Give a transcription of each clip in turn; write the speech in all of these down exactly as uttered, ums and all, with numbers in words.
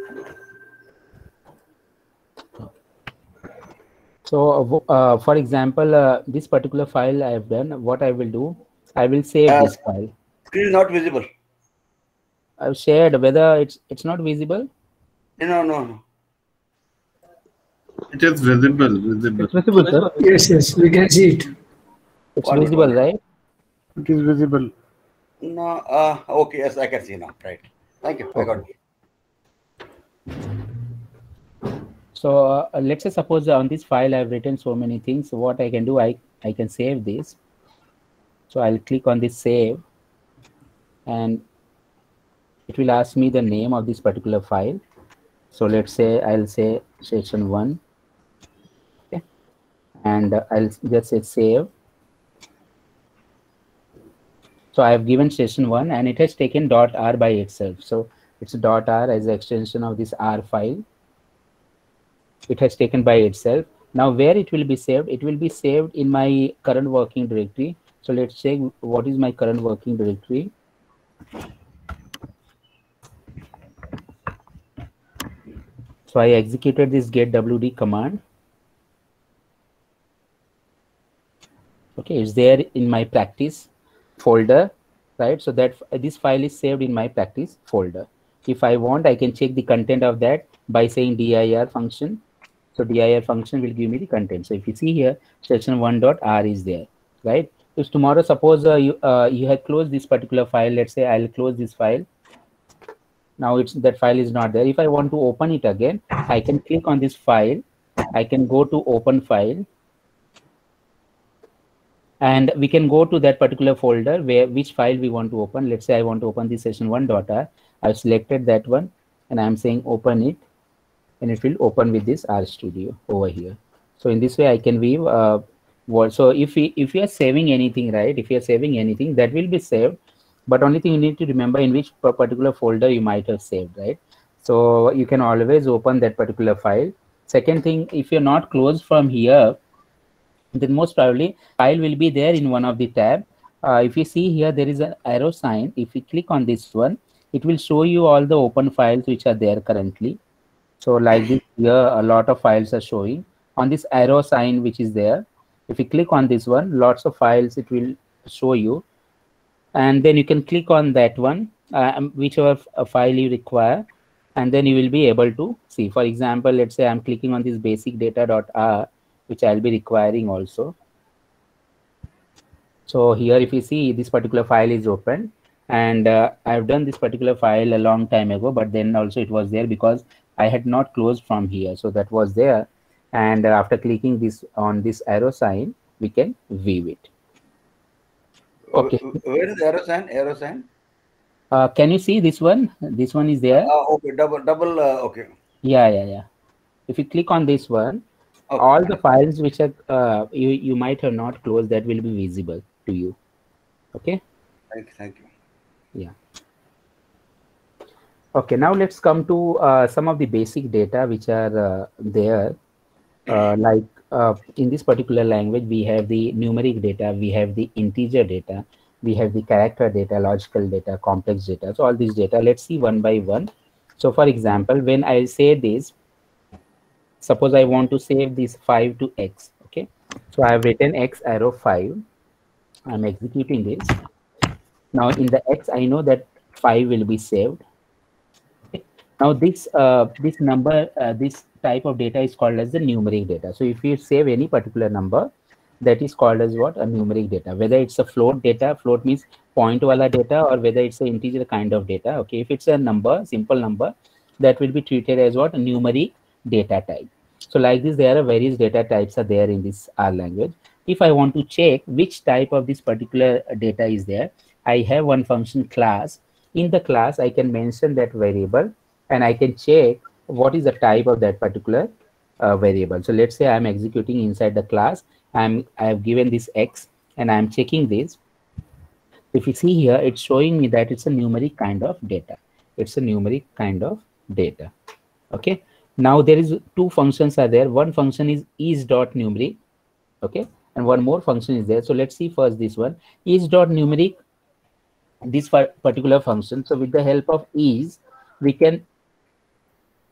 So, uh, for example, uh, this particular file I have done, what I will do, I will save Uh, this file. screen is not visible. I've shared whether it's it's not visible. No, no, no. It is visible, visible. It's visible, sir. Yes, yes, we can see it. It's What? visible, right? It is visible. No. Uh, okay. Yes, I can see now. Right. Thank you. I got Okay. it. So uh, let's say suppose on this file I've written so many things. So what I can do, I I can save this. So I'll click on this save, and it will ask me the name of this particular file. So let's say I'll say session one, okay, and uh, I'll just say save. So I have given session one, and it has taken .r by itself. So it's .r as the extension of this R file. It has taken by itself. Now where it will be saved? It will be saved in my current working directory. So let's check what is my current working directory. So I executed this getwd command. Okay, it's there in my practice folder, right? So that this file is saved in my practice folder. If I want, I can check the content of that by saying dir function. So dir function will give me the content. So if you see here, section one dot r is there, right? If tomorrow, suppose uh, you uh, you have closed this particular file, let's say I'll close this file. Now it's that file is not there. If I want to open it again, I can click on this file. I can go to open file, and we can go to that particular folder where which file we want to open. Let's say I want to open the session one dot r. I've selected that one, and I'm saying open it, and it will open with this RStudio over here. So in this way, I can view uh, what. So if we if we are saving anything, right? If you are saving anything, that will be saved. But only thing you need to remember in which particular folder you might have saved, right? So you can always open that particular file. Second thing, if you're not closed from here, then most probably file will be there in one of the tab. Uh, if you see here, there is an arrow sign. If you click on this one, it will show you all the open files which are there currently. So like this here, a lot of files are showing on this arrow sign which is there. If you click on this one, lots of files it will show you, and then you can click on that one, uh, whichever file you require, and then you will be able to see. For example, let's say I'm clicking on this basic data.r, which I'll be requiring also. So here, if you see, this particular file is open, and uh, I've done this particular file a long time ago, but then also it was there because I had not closed from here. So that was there. And uh, after clicking this on this arrow sign, we can view it. Okay. Where is the arrow sign? Arrow sign? Uh, can you see this one? This one is there. Uh, okay, double, double. Uh, okay. Yeah, yeah, yeah. If you click on this one, okay, all the files which are uh, you you might have not closed, that will be visible to you. Okay. Thank you. Thank you. Yeah. Okay. Now let's come to uh, some of the basic data which are uh, there. Uh, like uh, in this particular language, we have the numeric data, we have the integer data, we have the character data, logical data, complex data. So all these data, let's see one by one. So for example, when I say this, suppose I want to save this five to x. Okay. So I have written x arrow five. I'm executing this. Now in the x, I know that five will be saved. Okay. Now this uh, this number, uh, this type of data is called as the numeric data. So if you save any particular number, that is called as what? A numeric data. Whether it's a float data, float means point wala data, or whether it's an integer kind of data. Okay, if it's a number, simple number, that will be treated as what? A numeric data type. So like this, there are various data types are there in this R language. If I want to check which type of this particular data is there, I have one function class. In the class, I can mention that variable, and I can check what is the type of that particular uh, variable. So let's say I'm executing inside the class. I'm I have given this x, and I'm checking this. If you see here, it's showing me that it's a numeric kind of data. It's a numeric kind of data. Okay. Now there is two functions are there. One function is is.numeric. Okay. And one more function is there. So let's see first this one. Is.numeric, this particular function. So with the help of is, we can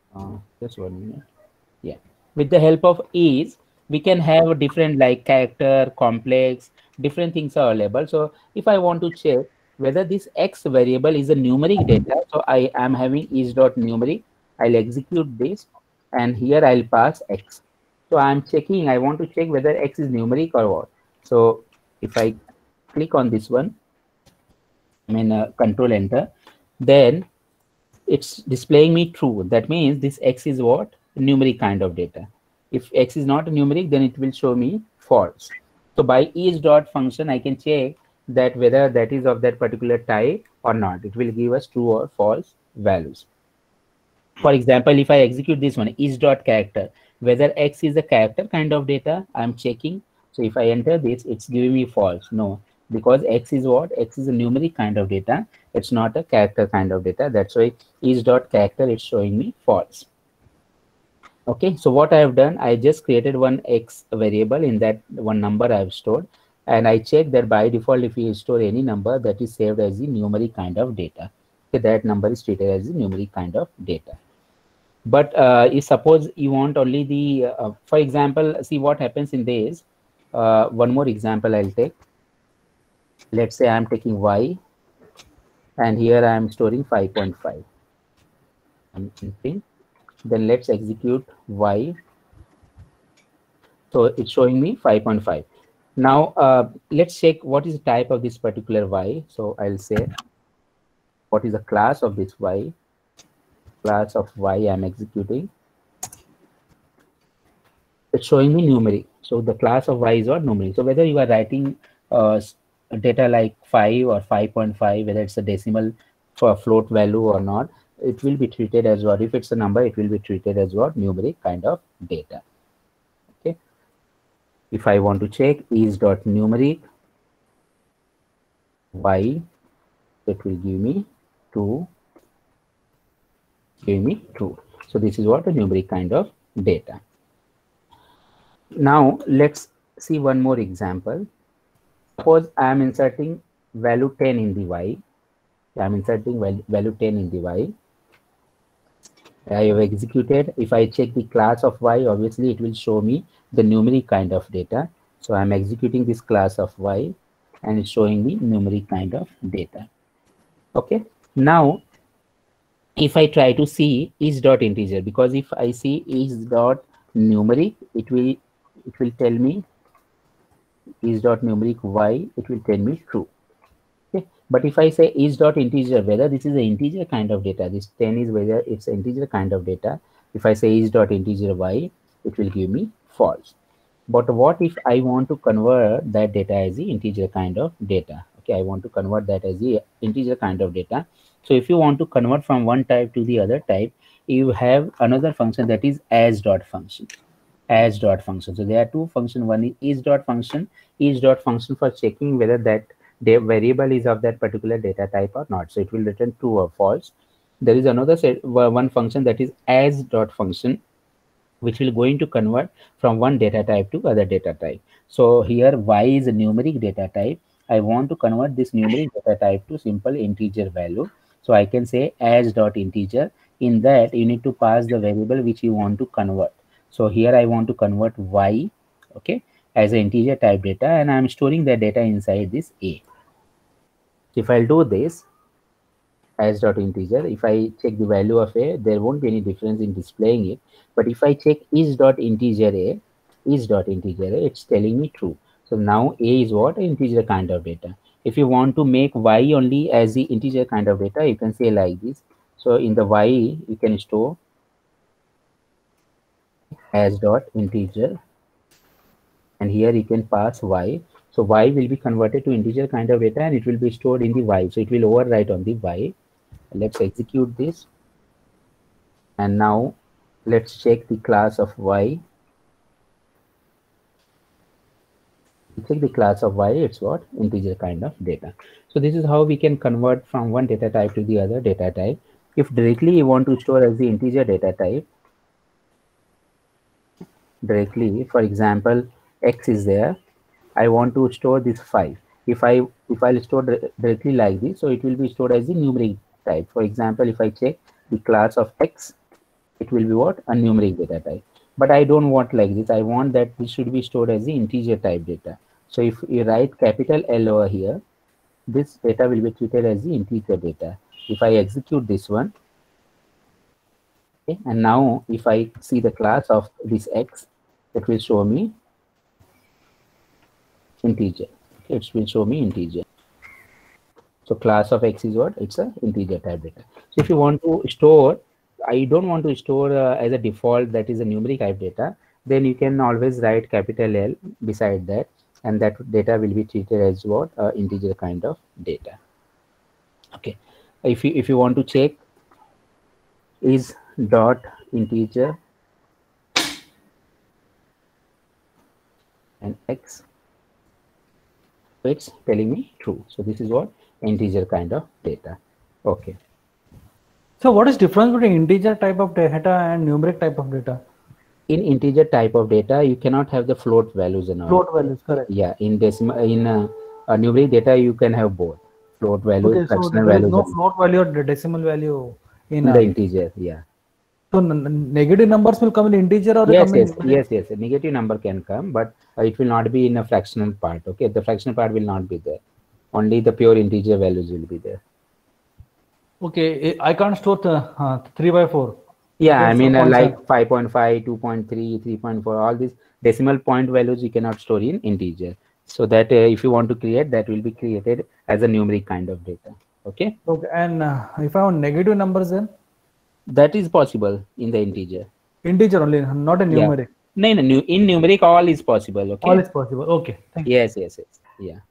Uh, just one minute. Yeah. With the help of is, we can have different like character, complex, different things are available. So if I want to check whether this X variable is a numeric data, so I am having is dot numeric, I'll execute this and here I'll pass X. So I'm checking, I want to check whether X is numeric or what. So if I click on this one, I mean uh, control enter, then it's displaying me true. That means this X is what? Numeric kind of data. If X is not numeric, then it will show me false. So by is dot function, I can check that whether that is of that particular type or not. It will give us true or false values. For example, if I execute this one, is dot character, whether X is a character kind of data, I'm checking. So if I enter this, it's giving me false. No, because X is what? X is a numeric kind of data. It's not a character kind of data. That's why is dot character, it's showing me false. Okay, so what I have done, I just created one X variable in that one number I have stored. And I check that by default, if you store any number, that is saved as the numeric kind of data. Okay, that number is treated as the numeric kind of data. But uh, if suppose you want only the, uh, for example, see what happens in this. Uh, one more example I'll take. Let's say I'm taking Y, and here I'm storing five point five. Then let's execute Y. So it's showing me five point five. Now uh, let's check what is the type of this particular Y. So I'll say, what is the class of this Y? Class of Y I'm executing. It's showing me numeric. So the class of Y is what? Numeric. So whether you are writing uh, data like five or five point five, whether it's a decimal for a float value or not, it will be treated as what? If it's a number, it will be treated as what? Numeric kind of data. Okay. If I want to check is dot numeric Y, it will give me two. Give me true. So this is what a numeric kind of data. Now let's see one more example. Suppose I am inserting value ten in the Y. I am inserting value ten in the Y. I have executed. If I check the class of Y, obviously it will show me the numeric kind of data. So I'm executing this class of Y and it's showing me numeric kind of data. Okay. Now if I try to see is dot integer, because if I see is dot numeric, it will it will tell me is dot numeric Y, it will tell me true. Okay. But if I say is dot integer, whether this is an integer kind of data, this ten is whether it's an integer kind of data. If I say is dot integer Y, it will give me false. But what if I want to convert that data as the integer kind of data? Okay, I want to convert that as the integer kind of data. So if you want to convert from one type to the other type, you have another function that is as dot function. As dot function. So there are two functions. One is is dot function. Is dot function for checking whether that the variable is of that particular data type or not. So it will return true or false. There is another set, one function that is as dot function, which will going to convert from one data type to other data type. So here Y is a numeric data type. I want to convert this numeric data type to simple integer value. So I can say as dot integer. In that you need to pass the variable which you want to convert. So here I want to convert Y, okay, as an integer type data, and I'm storing the data inside this A. If I'll do this as dot integer, if I check the value of A, there won't be any difference in displaying it. But if I check is dot integer A, is dot integer A, it's telling me true. So now A is what? Integer kind of data. If you want to make Y only as the integer kind of data, you can say like this. So in the Y, you can store as dot integer, and here you can pass Y. So Y will be converted to integer kind of data and it will be stored in the Y. So it will overwrite on the Y. Let's execute this. And now let's check the class of Y. Check the class of Y, it's what? Integer kind of data. So this is how we can convert from one data type to the other data type. If directly you want to store as the integer data type, directly, for example, X is there, I want to store this five. If I if I'll store directly like this, so it will be stored as the numeric type. For example, if I check the class of X, it will be what? A numeric data type. But I don't want like this. I want that this should be stored as the integer type data. So if you write capital L over here, this data will be treated as the integer data. If I execute this one, okay, and now if I see the class of this X, it will show me integer. Okay, it will show me integer. So class of X is what? It's a integer type data. So if you want to store, I don't want to store uh, as a default that is a numeric type data, then you can always write capital L beside that, and that data will be treated as what? Uh, integer kind of data. Okay. If you if you want to check is dot integer and X, it's telling me true. So this is what? Integer kind of data. Okay. So what is difference between integer type of data and numeric type of data? In integer type of data, you cannot have the float values and all. Float values, correct. Yeah, in decimal, in uh, uh, numeric data, you can have both float value, Okay, so fractional there is values, no and float value or decimal value in, in uh, the integer. Yeah. so n- n- negative numbers will come in integer or they Yes, come in yes, numeric? yes, yes. A negative number can come, but uh, it will not be in a fractional part. Okay, the fractional part will not be there. Only the pure integer values will be there. Okay, I can't store the, uh, three by four. Yeah, I That's mean the uh, point, like sir. five point five, two point three, three point four, all these decimal point values you cannot store in integer. So that uh, if you want to create, that will be created as a numeric kind of data. Okay, Okay, and uh, if I want negative numbers, then that is possible in the integer. integer only, not a Yeah. numeric. No, no, nu- in numeric all is possible. Okay. All is possible. Okay, thank you. Yes, yes, yes. Yeah.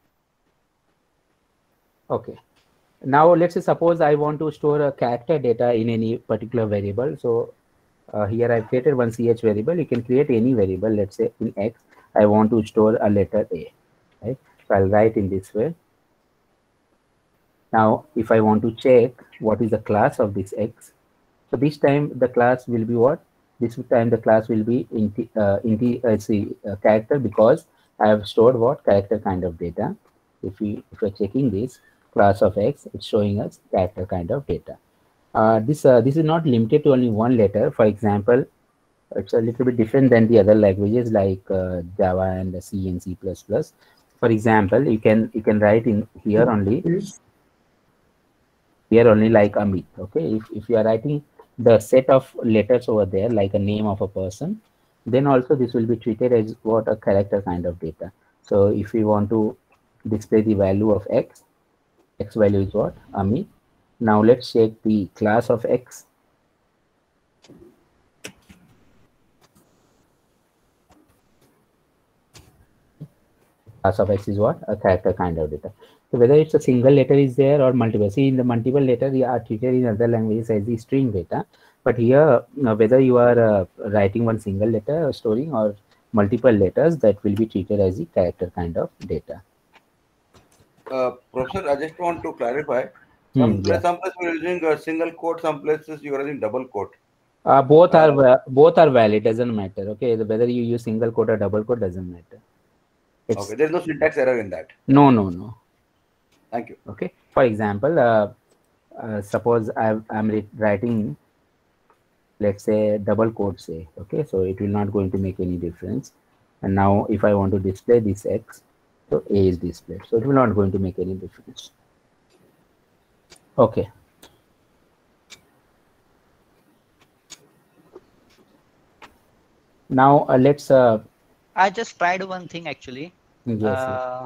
Okay. Now let's say suppose I want to store a character data in any particular variable. So uh, here I've created one C H variable. You can create any variable. Let's say in X, I want to store a letter A. Right. So I'll write in this way. Now, if I want to check what is the class of this X, so this time the class will be what? This time the class will be inti uh, inti uh, see, uh, character, because I have stored what? Character kind of data. If we if we're checking this class of X, it's showing us character kind of data. Uh, this uh, this is not limited to only one letter. For example, it's a little bit different than the other languages like uh, Java and C and C plus plus. For example, you can you can write in here only. Here only like Amit. Okay, if, if you are writing the set of letters over there like a name of a person, then also this will be treated as what? A character kind of data. So if we want to display the value of X, X value is what? Amit. Now let's check the class of X. Class of X is what? A character kind of data. So whether it's a single letter is there or multiple. See, in the multiple letter, we are treated in other languages as the string data. But here, uh, whether you are uh, writing one single letter or storing or multiple letters, that will be treated as the character kind of data. Uh, Professor, I just want to clarify. Hmm, Some, yeah. some places you're using a single quote, some places you are using double quote. Uh, both Uh, are va- both are valid. Doesn't matter. Okay, the- whether you use single quote or double quote doesn't matter. It's Okay, there's no syntax error in that. no, no, no. Thank you. Okay. For example, uh, uh, suppose I've, I'm re- writing, let's say double quote say. Okay, so it will not going to make any difference. And now if I want to display this X, so A is displayed. So it will not going to make any difference. Okay. Now uh, let's. Uh, I just tried one thing actually. yes, yes. Uh,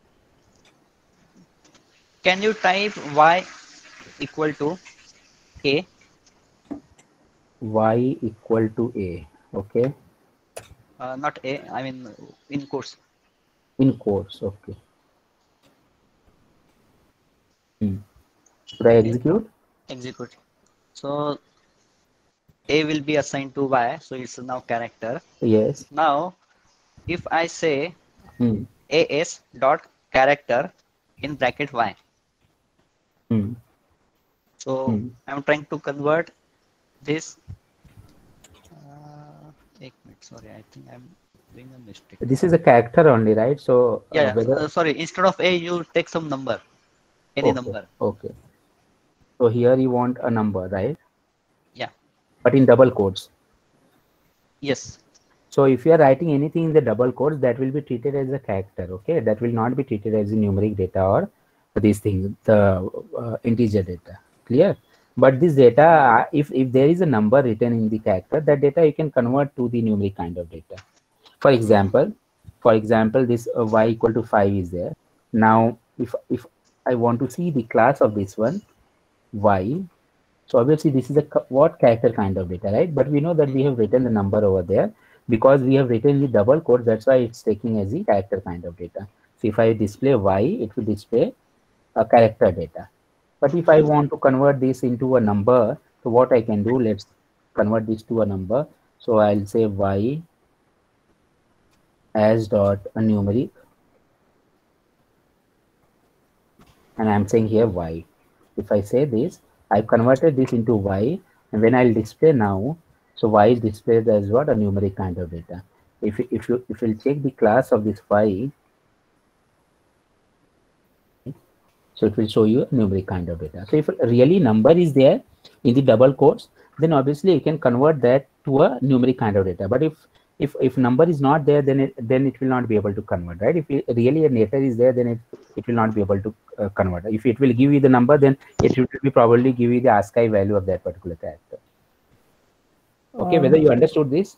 can you type y equal to a? Y equal to A. Okay. Uh, not a. I mean in quotes. In quotes. Okay. Hmm. Should I execute? Execute. So a will be assigned to y. So it's now character. Yes. Now, if I say Hmm. as dot character in bracket y. Hmm. So Hmm. I'm trying to convert this. Uh, eight minutes. Sorry, I think I'm doing a mistake. This is a character only, right? So uh, Yeah. whether Uh, sorry. Instead of a, you take some number, any okay. number. Okay. So here you want a number, right? Yeah. but in double quotes. Yes. So if you are writing anything in the double quotes, that will be treated as a character. Okay, that will not be treated as a numeric data or these things, the uh, integer data. Clear? But this data, uh, if if there is a number written in the character, that data you can convert to the numeric kind of data. For example, for example, this uh, y equal to five is there. Now, if if I want to see the class of this one, y. So obviously this is a what character kind of data, right? But we know that we have written the number over there because we have written the double quotes. That's why it's taking as the character kind of data. So if I display y, it will display a character data. But if I want to convert this into a number, so what I can do, let's convert this to a number. So I'll say y as dot a numeric, and I'm saying here y. If I say this, I've converted this into y, and when I'll display now, so y is displayed as what? A numeric kind of data. If if you if you'll check the class of this y, so it will show you a numeric kind of data. So if really number is there in the double quotes, then obviously you can convert that to a numeric kind of data. But if if if number is not there, then it then it will not be able to convert, right? If it, really a nature is there, then it it will not be able to uh, convert. If it will give you the number, then it will be probably give you the ASCII value of that particular character. Okay, um, whether you understood this?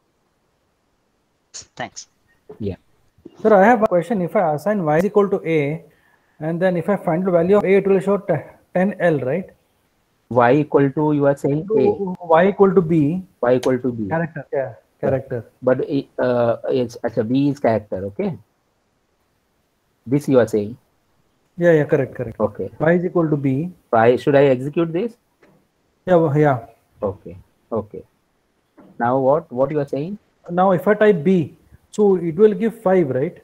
Thanks. Yeah. Sir, I have a question. If I assign y is equal to a, and then if I find the value of a, it will show ten L, right? Y equal to, you are saying a. Y equal to b. Y equal to b. Character. Yeah. Character. But uh, it's a b is character. Okay. This you are saying. Yeah. Yeah. Correct. Correct. Okay. Y is equal to b. Y, should I execute this? Yeah. Yeah. Okay. Okay. Now what? What you are saying? Now if I type b, so it will give five, right?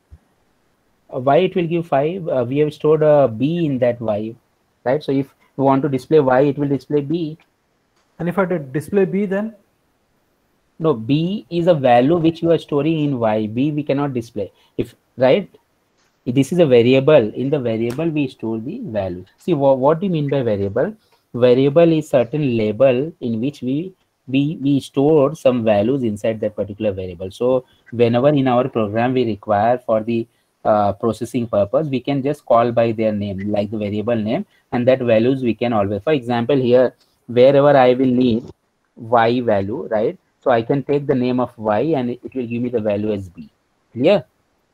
Uh, y it will give five. Uh, we have stored a b in that y, right? So if you want to display y, it will display b. And if I display b, then? No, b is a value which you are storing in y. B we cannot display. If right, this is a variable. In the variable we store the value. See what, what do you mean by variable? Variable is certain label in which we we we store some values inside that particular variable. So whenever in our program we require for the uh, processing purpose, we can just call by their name, like the variable name, and that values we can always. For example, here wherever I will need y value, right? So I can take the name of y and it, it will give me the value as b. Clear?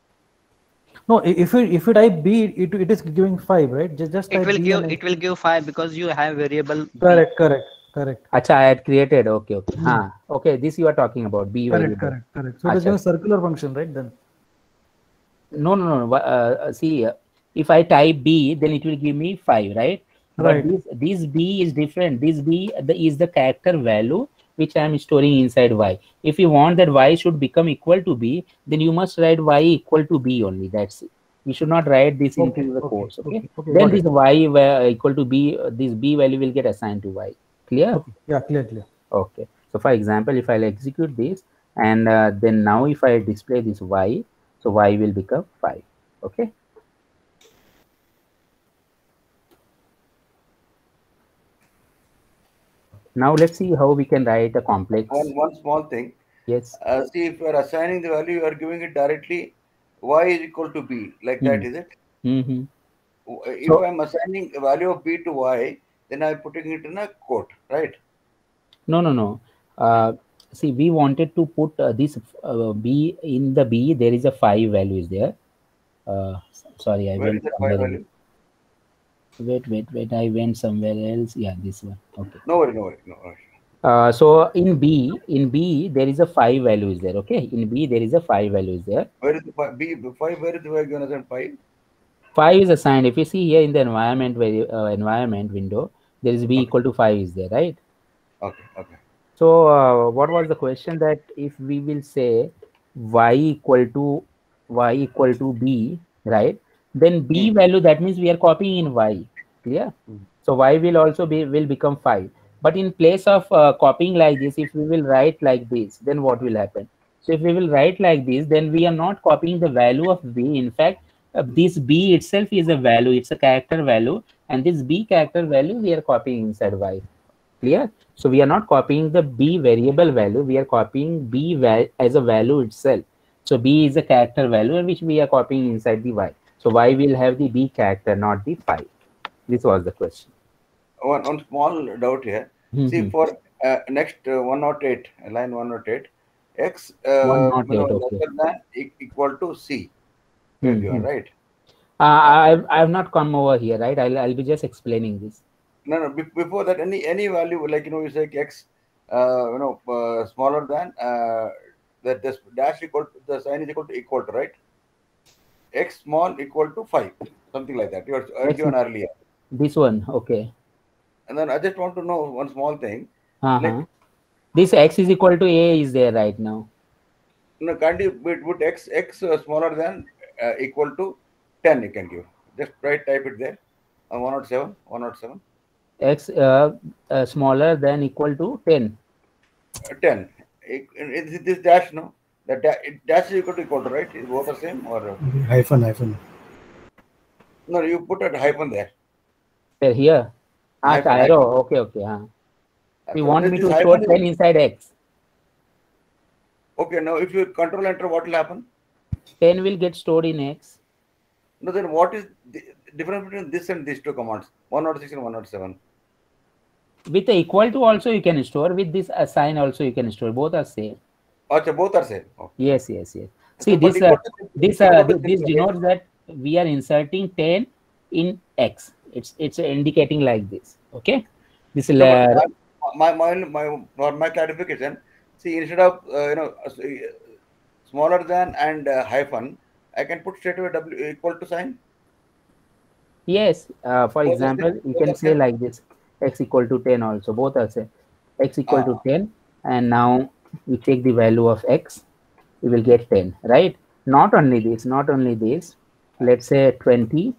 No, if you if you type b, it, it is giving five, right? Just just it type will b give it will give five because you have variable b. Correct, correct, correct. Acha, I had created. Okay, okay. Hmm. Huh. Okay, this you are talking about b correct, variable. Correct, correct. So it is a circular function, right? Then. No, no, no. Uh, see, uh, if I type b, then it will give me five, right? Right. But this this b is different. This b the, is the character value which I am storing inside y. If you want that y should become equal to b, then you must write y equal to b only. That's it. You should not write this okay, into the okay, course. Okay. okay, okay Then this it. y equal to b, uh, this b value will get assigned to y. Clear? Okay. Yeah, clear, clear. Okay. So for example, if I'll execute this, and uh, then now if I display this y, so y will become five. Okay. Now let's see how we can write a complex. One, one small thing. Yes. Uh, see, if you are assigning the value, you are giving it directly y is equal to b, like mm. that, is it? Mm-hmm. If so, I'm assigning a value of b to y, then I'm putting it in a quote, right? No, no, no. Uh, see, we wanted to put uh, this uh, b in the b. There is a five values there. Uh, sorry, I Where went is the somewhere five value? Wait, wait, wait. I went somewhere else. Yeah, this one. Okay. No worry, no worry, no worry. Uh, so in B, in B, there is a five values there. Okay. In B, there is a five values there. Where is the five? B, five, where is the value given as five? Five is assigned. If you see here in the environment where uh, environment window, there is B okay. equal to five is there, right? Okay, okay. So uh, what was the question that if we will say y equal to y equal to B, right? Then B mm. value, that means we are copying in y. Clear? Mm. So y will also be will become five. But in place of uh, copying like this, if we will write like this, then what will happen? So if we will write like this, then we are not copying the value of B. In fact, uh, this B itself is a value. It's a character value. And this B character value, we are copying inside y. Clear? So we are not copying the B variable value. We are copying B val as a value itself. So B is a character value which we are copying inside the Y. So Y will have the B character, not the five. This was the question. One, one small doubt here. Mm-hmm. See, for uh, next uh, one oh eight, line one oh eight, X uh, one oh eight, you know, okay. lesser than e equal to C. Mm-hmm. Given, right? Uh, I I have not come over here, right? I'll I'll be just explaining this. No, no. Be before that, any any value like you know you say X, uh, you know, uh, smaller than uh, that this dash equal to, the sign is equal to equal to, right? X small equal to five, something like that. You are given earlier. This one, okay. And then I just want to know one small thing. Uh-huh. Like, this X is equal to A is there right now. No, can't you put, put X X uh, smaller than uh, equal to ten? You can give. Just try type it there. Uh, one oh seven, one oh seven. X uh, uh, smaller than equal to ten. Uh, ten. It, it, this dash, no? That da dash is equal to equal to, right? Is both the same or? Uh... Hyphen, hyphen. No, you put a hyphen there. Here, here. Ah, Hyphen, arrow. hyphen. Okay, okay. Huh. We So want this, me this to store ten is... inside X. Okay, now if you control enter, what will happen? ten will get stored in X. No, then what is the difference between this and these two commands? one oh six and one oh seven. With the equal to also you can store. With this assign also you can store. Both are same. Okay, both are same. Okay. Yes, yes, yes. See, So, this uh, this uh, this denotes that we are inserting ten in X. It's it's indicating like this. Okay. This no, uh, my, my my for my clarification. See, instead of uh, you know smaller than and uh, hyphen, I can put straight away W equal to sign. Yes. Uh, for both example, you can say same? Like this: X equal to ten. Also, both are same. X equal ah. to ten, and now we take the value of X. We will get ten, right? Not only this, not only this. Let's say twenty.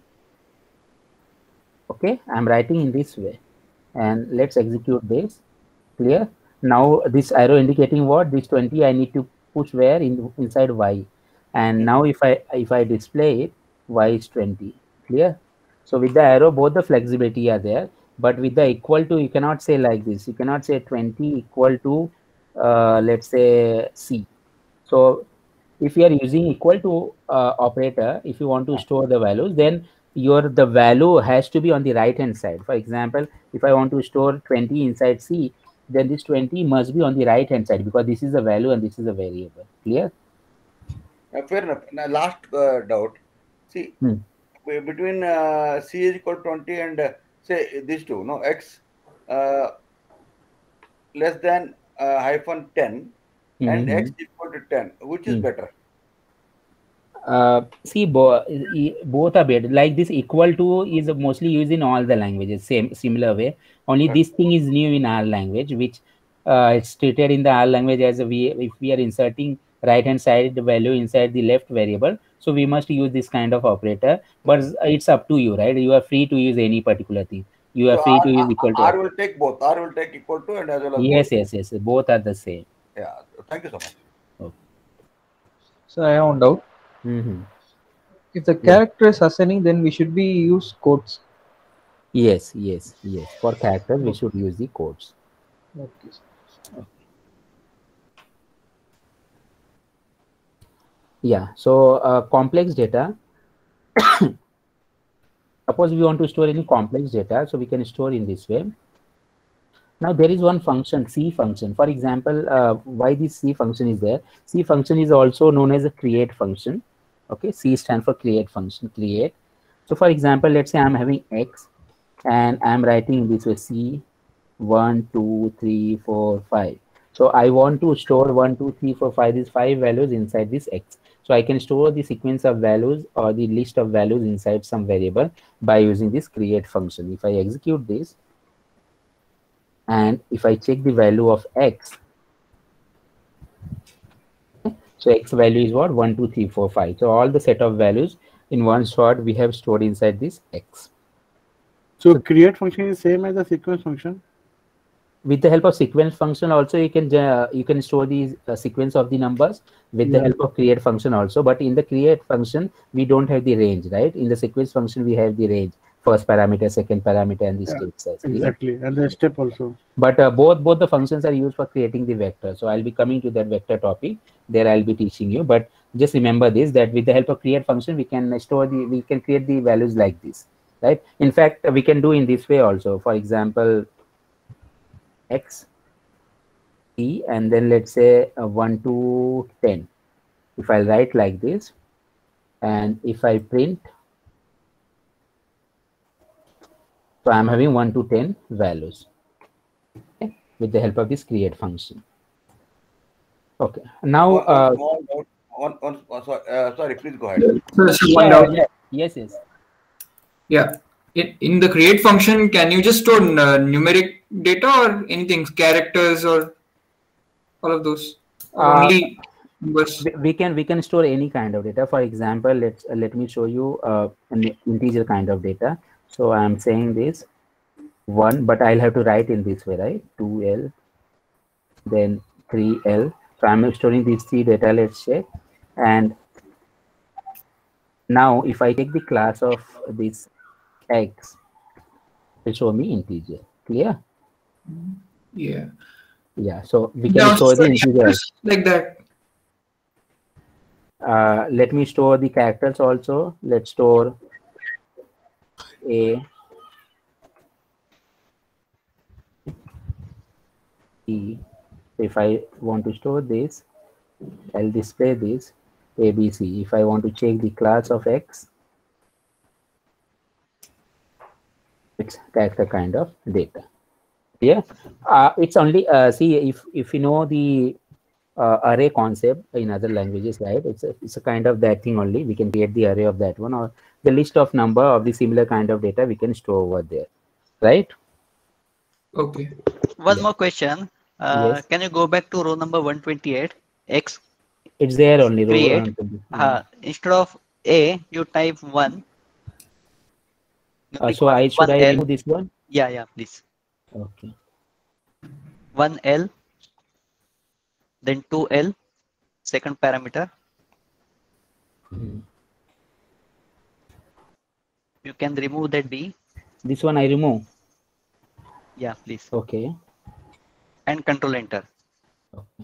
Okay, I'm writing in this way, and let's execute this. Clear? Now this arrow indicating what? This twenty I need to push where? In inside Y. And now if I if I display it, Y is twenty. Clear? So with the arrow, both the flexibility are there. But with the equal to, you cannot say like this. You cannot say twenty equal to uh, let's say C. So if you are using equal to uh, operator, if you want to store the values, then your the value has to be on the right hand side. For example, if I want to store twenty inside C, then this twenty must be on the right hand side because this is a value and this is a variable. Clear? Uh, fair enough. Now, last uh, doubt. See, hmm. between uh, C is equal to twenty and uh, say these two, no, X uh, less than uh, hyphen ten mm-hmm. and X equal to ten, which is hmm. better? Uh, see, bo both are better. Like this, equal to is mostly used in all the languages, same similar way. Only okay. this thing is new in our language, which uh, it's treated in the R language as a we if we are inserting right hand side value inside the left variable, so we must use this kind of operator. But it's up to you, right? You are free to use any particular thing. You are so free R, to use R, equal to. R will take both. R will take equal to and as well as yes, both. yes, yes. Both are the same. Yeah. Thank you so much. Okay. So I have one doubt. Mm-hmm. If the character yeah. is assigning, then we should be use quotes. Yes, yes, yes. For characters, we should use the quotes. Okay. Okay. Yeah. So uh, complex data. Suppose we want to store any complex data, so we can store in this way. Now there is one function, C function. For example, uh, why this C function is there? C function is also known as a create function. Okay, C stands for create function, create. So for example, let's say I'm having X and I'm writing this way C one, two, three, four, five. So I want to store one, two, three, four, five, these five values inside this X. So I can store the sequence of values or the list of values inside some variable by using this create function. If I execute this, and if I check the value of X, so X value is what? one, two, three, four, five. So all the set of values in one shot we have stored inside this X. So, so create function is same as the sequence function? With the help of sequence function also you can uh, you can store the uh, sequence of the numbers with yeah. the help of create function also. But in the create function, we don't have the range, right? In the sequence function, we have the range. first parameter, second parameter, and the Yeah, state size. exactly, and the step also. But uh, both both the functions are used for creating the vector. So I'll be coming to that vector topic. There I'll be teaching you. But just remember this, that with the help of create function, we can store the we can create the values like this, right? In fact, we can do in this way also. For example, x e and then let's say uh, one to ten. If I write like this, and if I print, so I'm having one to ten values, okay, with the help of this create function. Okay, now One, uh, one, one, one, one, one, sorry, uh, sorry, please go ahead. So, so one yeah, doubt. yeah, yes, yes. Yeah. In, in the create function, can you just store uh, numeric data or anything, characters or all of those? Or Uh, only numbers? we, we can we can store any kind of data. For example, let's uh, let me show you uh, an integer kind of data. So I'm saying this one, but I'll have to write in this way, right? two L, then three L. So I'm storing these three data, let's say. And now if I take the class of this x, it will show me integer. Clear? Yeah. Yeah. So we can Now, store the so integers like that. Uh, let me store the characters also. Let's store A, E. If I want to store this, I'll display this A, B, C. If I want to check the class of X, it's character kind of data. Yeah, uh, it's only uh, see if if you know the uh, array concept in other languages, right? It's a, it's a kind of that thing only. We can create the array of that one, or the list of number of the similar kind of data we can store over there, right? Okay. One Yeah. more question. Uh, Yes. Can you go back to row number one twenty-eight? X It's there only. row- create. uh, Uh, instead of A, you type one. uh, so I should one I L. remove this one? Yeah, yeah, please. Okay. one L, then two L, second parameter. Hmm. You can remove that D. This one I remove. Yeah, please. Okay. And control enter. Okay.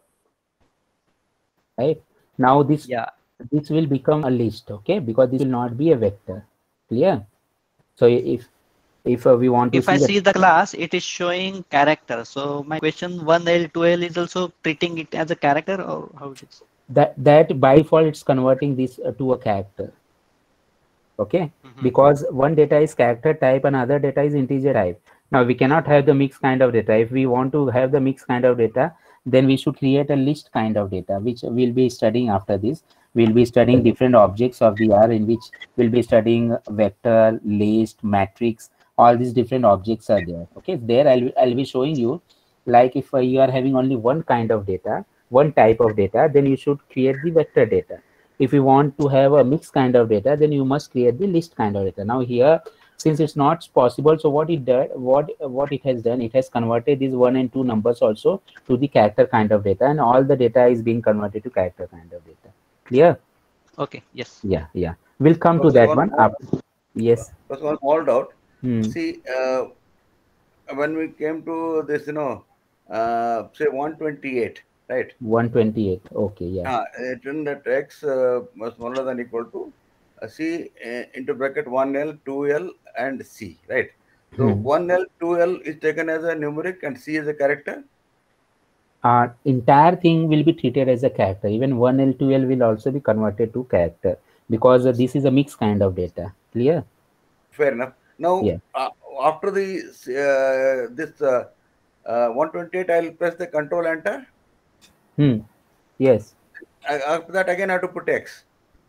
Right. Now this Yeah. this will become a list, okay? Because this will not be a vector. Clear? So if if uh, we want to If see I the see the class, it is showing character. So my question one L, two L is also treating it as a character, or how it is? that that by default it's converting this uh, to a character. Okay, Mhm. because one data is character type and other data is integer type. Now we cannot have the mixed kind of data. If we want to have the mixed kind of data, then we should create a list kind of data, which we'll be studying after this. We'll be studying different objects of the R, in which we'll be studying vector, list, matrix. All these different objects are there. Okay, there I'll I'll be showing you, like if uh, you are having only one kind of data, one type of data, then you should create the vector data. If you want to have a mixed kind of data, then you must create the list kind of data. Now here, since it's not possible, so what it did, what what it has done, it has converted these one and two numbers also to the character kind of data, and all the data is being converted to character kind of data. Clear? Okay, yes. Yeah, yeah. We'll come to First that one, one more- after. Yes. First one, all doubt. Hmm. See, uh, when we came to this, you know, uh, say one twenty-eight, right? one twenty-eight. Okay, yeah. Uh, it written that x uh, was smaller than equal to uh, c uh, into bracket one L, two L, and c, right? So Hmm. one L, two L is taken as a numeric and c as a character. Uh, entire thing will be treated as a character. Even one L, two L will also be converted to character, because uh, this is a mixed kind of data. Clear? Fair enough. Now, Yeah. uh, after the uh, this uh, uh, one twenty-eight, I'll press the control enter. Hmm. Yes. I, after that, again, I have to put x.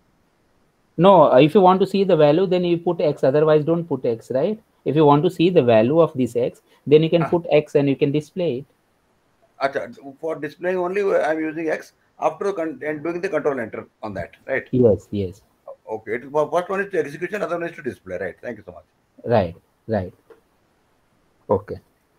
No, if you want to see the value, then you put x. Otherwise, don't put x, right? If you want to see the value of this x, then you can Ah. put x and you can display it. Acha, for displaying only, I'm using x. After con- and doing the control enter on that, right? Yes, yes. Okay. It, first one is to execution, other one is to display, right? Thank you so much. Right, right. Okay.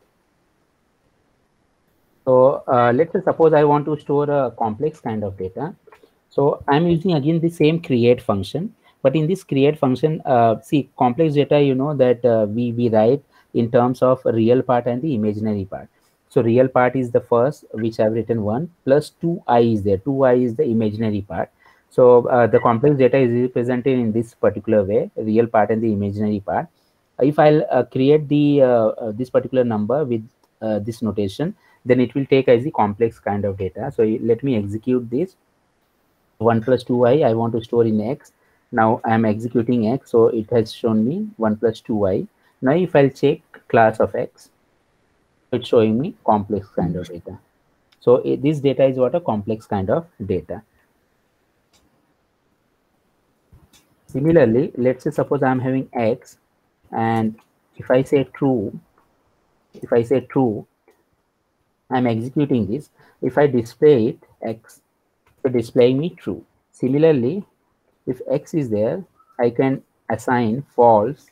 So uh, let's say suppose I want to store a complex kind of data. So I'm using again the same create function. But in this create function, uh, see, complex data, you know that uh, we, we write in terms of real part and the imaginary part. So real part is the first, which I've written one, plus two I is there. two I is the imaginary part. So uh, the complex data is represented in this particular way, real part and the imaginary part. If I'll uh, create the uh, uh, this particular number with uh, this notation, then it will take as the complex kind of data. So let me execute this. one plus two I, I want to store in X. Now I am executing X, so it has shown me one plus two I. Now if I'll check class of X, it's showing me complex kind of data. So it, this data is what a complex kind of data. Similarly, let's say suppose I'm having X, and if I say true, if I say true, I'm executing this. If I display it, X, it's displaying me true. Similarly, if X is there, I can assign false.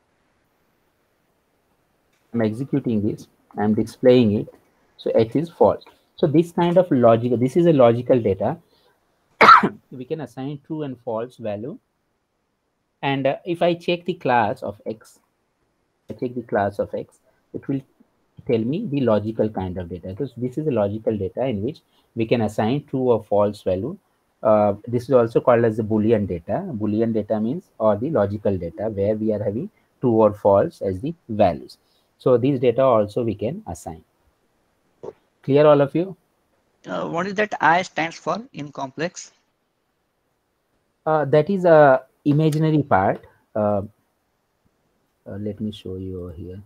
I'm executing this, I'm displaying it, so X is false. So this kind of logic, this is a logical data. We can assign true and false value. And uh, if I check the class of X, I check the class of X, it will tell me the logical kind of data. Because this is a logical data in which we can assign true or false value. Uh, this is also called as the Boolean data. Boolean data means, or the logical data, where we are having true or false as the values. So these data also we can assign. Clear, all of you? Uh, what is that I stands for in complex? Uh, that is a imaginary part. Uh, uh, let me show you over here.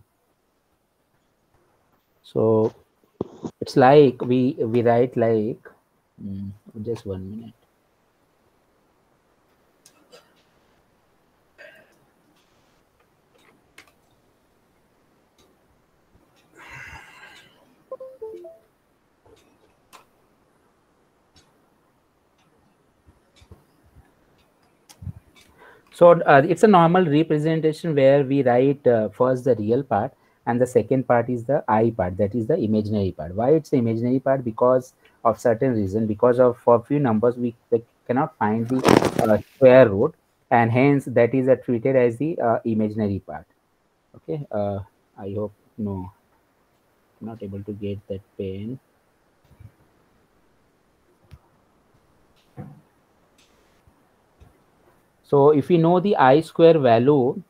So it's like we we write like mm, just one minute. So uh, it's a normal representation where we write uh, first the real part, and the second part is the I part, that is the imaginary part. Why it's the imaginary part? Because of certain reason, because of for few numbers we cannot find the uh, square root, and hence that is uh, treated as the uh, imaginary part. Okay, uh, I hope no, I'm not able to get that pen. So if we know the I square value,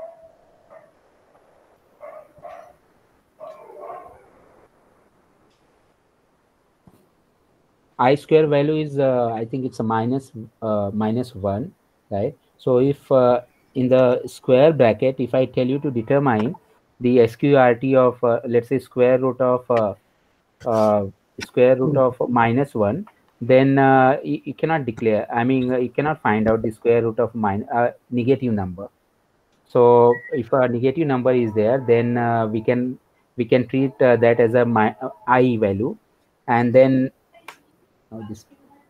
I square value is, uh, I think it's a minus, uh, minus one, right? So if uh, in the square bracket, if I tell you to determine the S Q R T of, uh, let's say square root of, uh, uh, square root of minus one, then uh, you, you cannot declare, I mean, uh, you cannot find out the square root of min uh, negative number. So if a negative number is there, then uh, we can we can treat uh, that as a my, uh, I value, and then oh, this.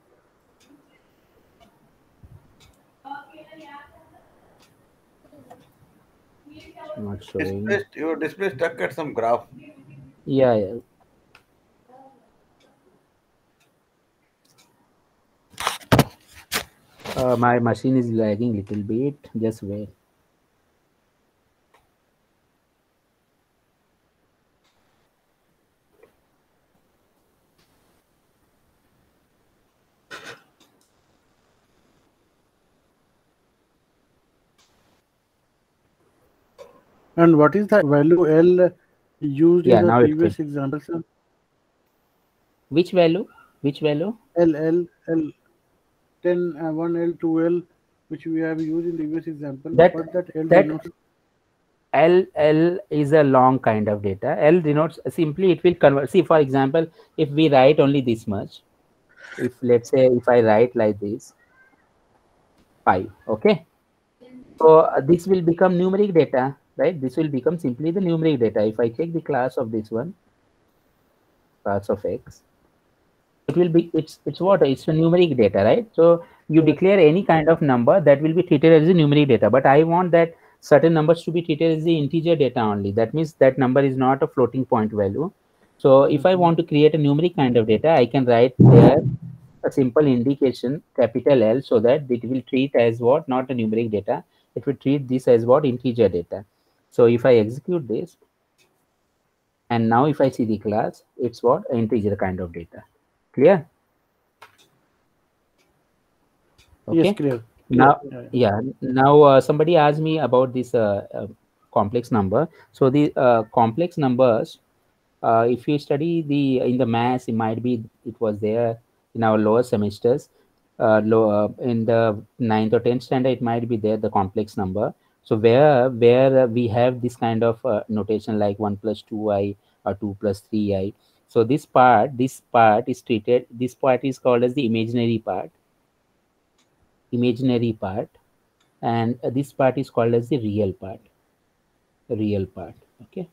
Not showing. Display, your display stuck at some graph. Yeah, yeah. Uh, my machine is lagging little bit. Just wait. And what is the value L used Yeah, in the now it's previous good. example, sir? Which value? Which value? L, L, L, ten, uh, one L, two L, which we have used in the previous example. That, what that L that denotes? L, L is a long kind of data. L denotes simply it will convert. See, for example, if we write only this much, if let's say if I write like this, five, okay. So uh, this will become numeric data, right? This will become simply the numeric data. If I check the class of this one, class of X, it will be, it's it's what? It's a numeric data, right? So you declare any kind of number that will be treated as a numeric data, but I want that certain numbers to be treated as the integer data only. That means that number is not a floating point value. So if I want to create a numeric kind of data, I can write there a simple indication, capital L, so that it will treat as what? Not a numeric data. It will treat this as what? Integer data. So if I execute this, and now if I see the class, it's what? Integer kind of data. Clear? Okay. Yes, clear. Now, Yeah, yeah. Now uh, somebody asked me about this uh, uh, complex number. So the uh, complex numbers, uh, if you study the in the maths, it might be it was there in our lower semesters. Uh, low, uh, in the ninth or tenth standard, it might be there the complex number. So where where we have this kind of uh, notation like one plus two i or two plus three i. So this part, this part is treated. This part is called as the imaginary part. Imaginary part, and uh, this part is called as the real part. Real part. Okay.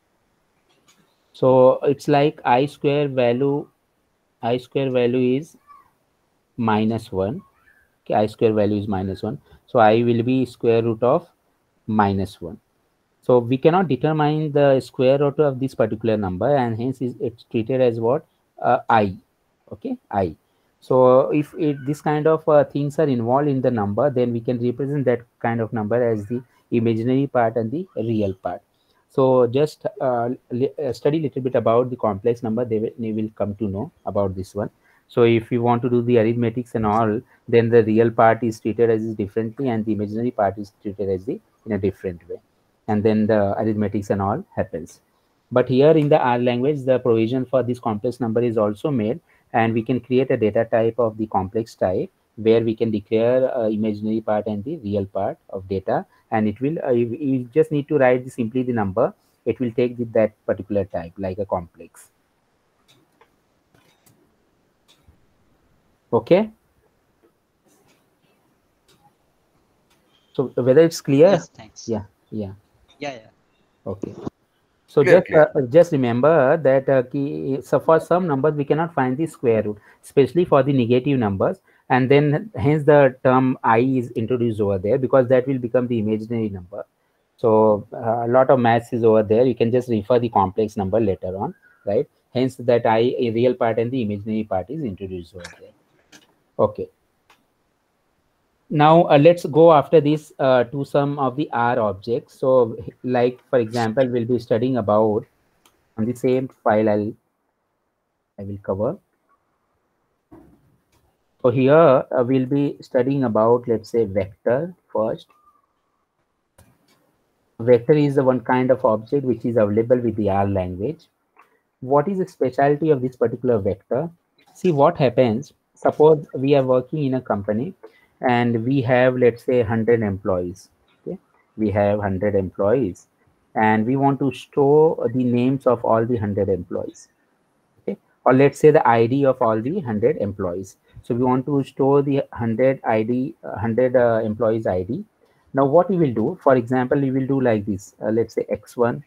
So it's like I square value. I square value is minus one. Okay, I square value is minus one. So I will be square root of minus one. So we cannot determine the square root of this particular number, and hence it's treated as what? Uh, I. Okay, I. So if it, this kind of uh, things are involved in the number, then we can represent that kind of number as the imaginary part and the real part. So just uh, study a little bit about the complex number. They will, they will come to know about this one. So if you want to do the arithmetics and all, then the real part is treated as differently, and the imaginary part is treated as the in a different way. And then the arithmetics and all happens. But here in the R language, the provision for this complex number is also made, and we can create a data type of the complex type where we can declare uh, imaginary part and the real part of data, and it will uh, you, you just need to write simply the number. It will take the, that particular type like a complex. Okay. So whether it's clear? Yes, thanks. Yeah, yeah. Yeah, yeah. Okay. So Clear, just uh, just remember that uh, key, so for some numbers we cannot find the square root, especially for the negative numbers, and then hence the term I is introduced over there, because that will become the imaginary number. So uh, a lot of maths is over there. You can just refer the complex number later on, right? Hence that I, a real part and the imaginary part is introduced over there. Okay. Now uh, let's go after this uh, to some of the R objects. So like, for example, we'll be studying about on the same file I'll, I will cover. So here uh, we'll be studying about, let's say, vector first. Vector is the one kind of object which is available with the R language. What is the specialty of this particular vector? See what happens. Suppose we are working in a company and we have, let's say, one hundred employees. Okay, we have one hundred employees, and we want to store the names of all the one hundred employees. Okay, or let's say the I D of all the one hundred employees. So we want to store the one hundred I D, one hundred uh, employees I D. Now what we will do, for example, we will do like this. Uh, let's say X one,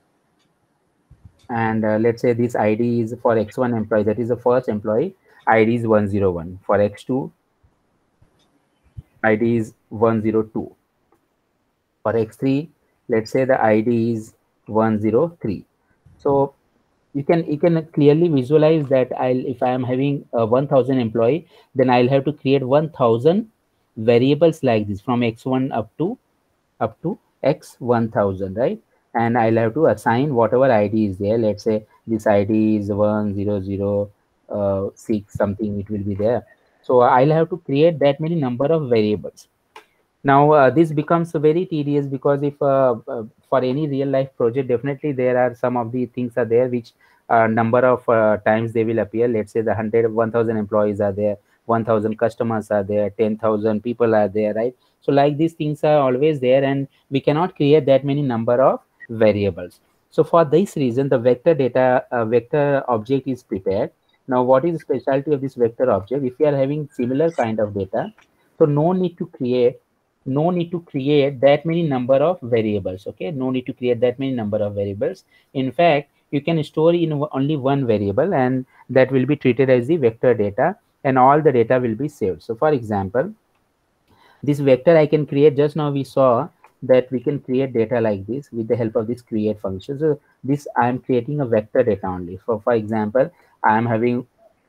and uh, let's say this I D is for X one employee, that is the first employee, I D is one zero one. For X two, I D is one zero two. For X three, let's say the I D is one zero three. So you can you can clearly visualize that I'll if I am having a one thousand employee, then I'll have to create one thousand variables like this from X one up to up to X one thousand, right? And I'll have to assign whatever I D is there. Let's say this I D is one zero zero six something, it will be there. So I'll have to create that many number of variables. Now uh, this becomes very tedious, because if uh, uh, for any real life project, definitely there are some of the things are there which uh, number of uh, times they will appear. Let's say the one hundred, one thousand employees are there, one thousand customers are there, ten thousand people are there, right? So like these things are always there, and we cannot create that many number of variables. So for this reason, the vector data uh, vector object is prepared. Now what is the specialty of this vector object? If we are having similar kind of data, so no need to create no need to create that many number of variables. Okay, no need to create that many number of variables. In fact, you can store in only one variable, and that will be treated as the vector data, and all the data will be saved. So for example, this vector I can create. Just now we saw that we can create data like this with the help of this create function. So this I am creating a vector data only. For for example, I am having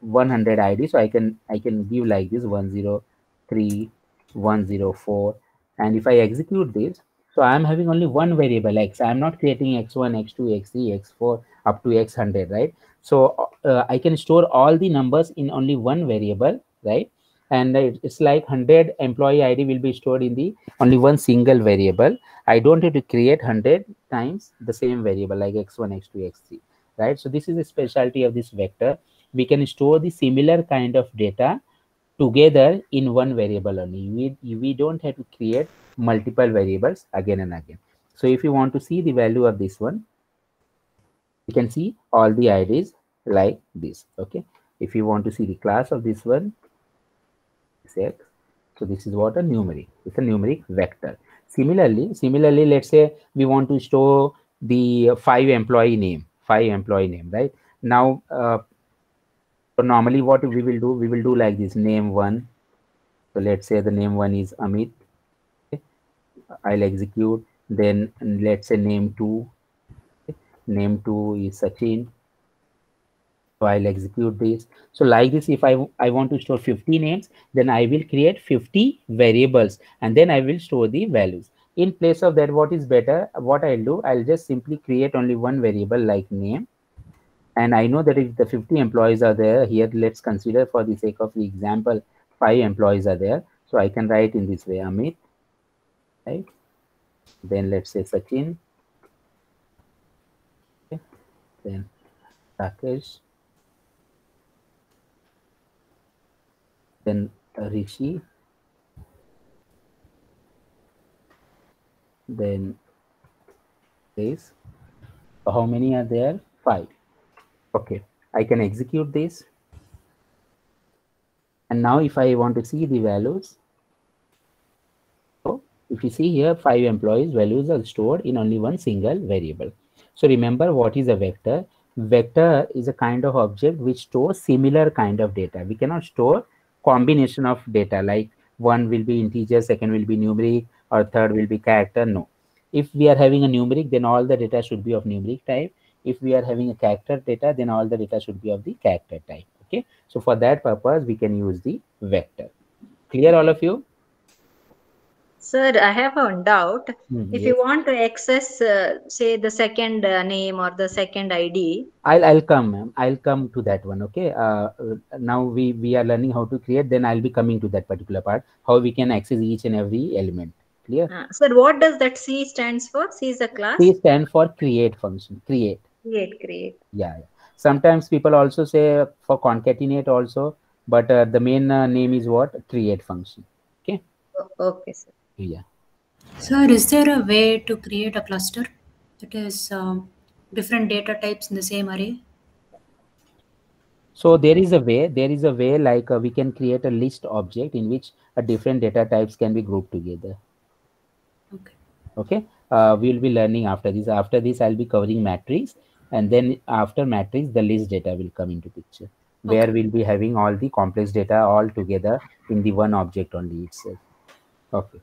one hundred I D. So I can I can give like this one zero three, one zero four, and if I execute this, so I'm having only one variable x. I'm not creating x one, x two, x three, x four up to x one hundred, right? So uh, I can store all the numbers in only one variable, right? And it's like one hundred employee I D will be stored in the only one single variable. I don't have to create one hundred times the same variable like x one, x two, x three, right? So this is a specialty of this vector. We can store the similar kind of data together in one variable only. We, we don't have to create multiple variables again and again. So if you want to see the value of this one, you can see all the I Ds like this. Okay. If you want to see the class of this one, so this is what a numeric. It's a numeric vector. Similarly, similarly, let's say we want to store the five employee name, five employee name, right? Now, uh, so normally what we will do, we will do like this: name one. So let's say the name one is Amit. Okay. I'll execute. Then let's say name two. Okay. Name two is Sachin. So I'll execute this. So like this, if I, I want to store fifty names, then I will create fifty variables and then I will store the values. In place of that, what is better? What I'll do, I'll just simply create only one variable like name. And I know that if the fifty employees are there here, let's consider for the sake of the example, five employees are there. So I can write in this way, Amit, right? Then let's say Sachin. Okay. Then Rakesh. Then Rishi, then this. So how many are there? Five. Okay, I can execute this. And now if I want to see the values, so if you see here, five employees values are stored in only one single variable. So remember, what is a vector? Vector is a kind of object which stores similar kind of data. We cannot store combination of data, like one will be integer, second will be numeric, or third will be character. No. If we are having a numeric, then all the data should be of numeric type. If we are having a character data, then all the data should be of the character type. Okay. So for that purpose, we can use the vector. Clear, all of you? Sir, I have a doubt. Hmm, if yes. you want to access, uh, say, the second uh, name or the second I D, I'll I'll come, ma'am. I'll come to that one. Okay. Uh, now we we are learning how to create. Then I'll be coming to that particular part. How we can access each and every element. Clear? uh, sir, what does that C stands for? C is a class. C stands for create function. Create. Create, create. Yeah, yeah. Sometimes people also say for concatenate also, but uh, the main uh, name is what? Create function. Okay. Okay, sir. Yeah. Sir, is there a way to create a cluster that is um, different data types in the same array? So there is a way, there is a way like uh, we can create a list object in which a different data types can be grouped together. Okay. Okay. Uh, we will be learning after this. After this, I'll be covering matrix, and then after matrix, the list data will come into picture, okay, where we'll be having all the complex data all together in the one object only itself. Okay.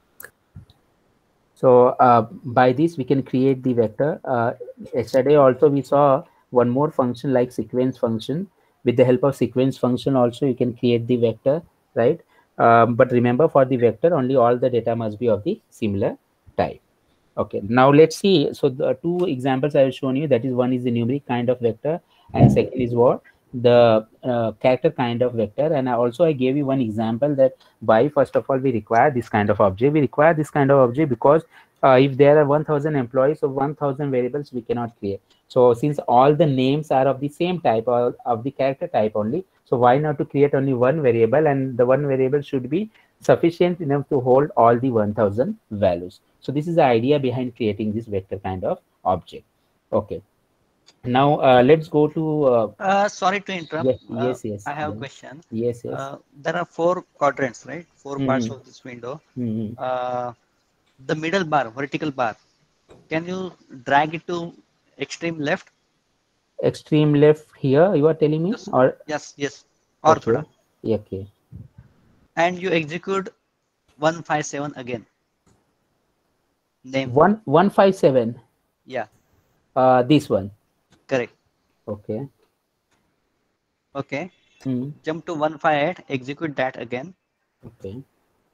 So uh, by this, we can create the vector. Uh, yesterday also we saw one more function like sequence function. With the help of sequence function also, you can create the vector, right? Um, but remember, for the vector, only all the data must be of the similar type. Okay, now let's see. So the two examples I have shown you, that is, one is the numeric kind of vector, and second is what? The uh, character kind of vector. And I also I gave you one example that why first of all we require this kind of object. We require this kind of object because uh, if there are one thousand employees, so one thousand variables we cannot create. So since all the names are of the same type or of the character type only, so why not to create only one variable, and the one variable should be sufficient enough to hold all the one thousand values. So this is the idea behind creating this vector kind of object. Okay. Now uh, let's go to. Uh, uh, sorry to interrupt. Yes, uh, yes, yes. I have yes. a question. Yes, yes. Uh, there are four quadrants, right? Four Mm-hmm. parts of this window. Mm-hmm. Uh, the middle bar, vertical bar, can you drag it to extreme left? Extreme left here, you are telling me? Yes, or yes, yes. Or okay. thoda. Okay. And you execute one five seven again. Name. One one five seven. Yeah. Uh, this one. Correct. Okay. Okay. Mm. Jump to one five eight, execute that again. Okay.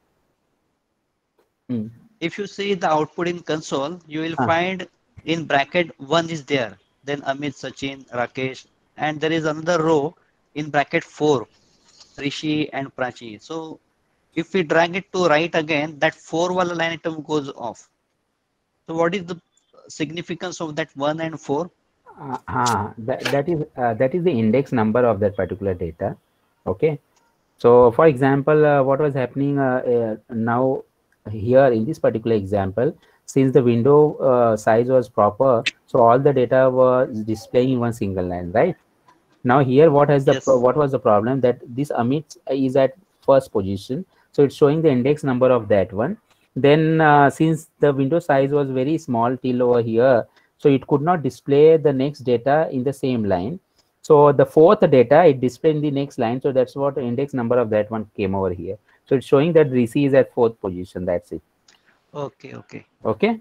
Mm. If you see the output in console, you will Ah. find in bracket one is there. Then Amit, Sachin, Rakesh, and there is another row in bracket four, Rishi and Prachi. So if we drag it to right again, that four wala line item goes off. So what is the significance of that one and four? Uh, ah, that, that is uh, that is the index number of that particular data. Okay. So for example, uh, what was happening uh, uh, now here in this particular example, since the window uh, size was proper, so all the data was displaying in one single line, right? Now here, what has the Yes. what was the problem, that this Amit is at first position, so it's showing the index number of that one. Then uh, since the window size was very small till over here, so it could not display the next data in the same line. So the fourth data it displayed in the next line, so that's what the index number of that one came over here. So it's showing that Rishi is at fourth position. That's it. Okay, okay. Okay.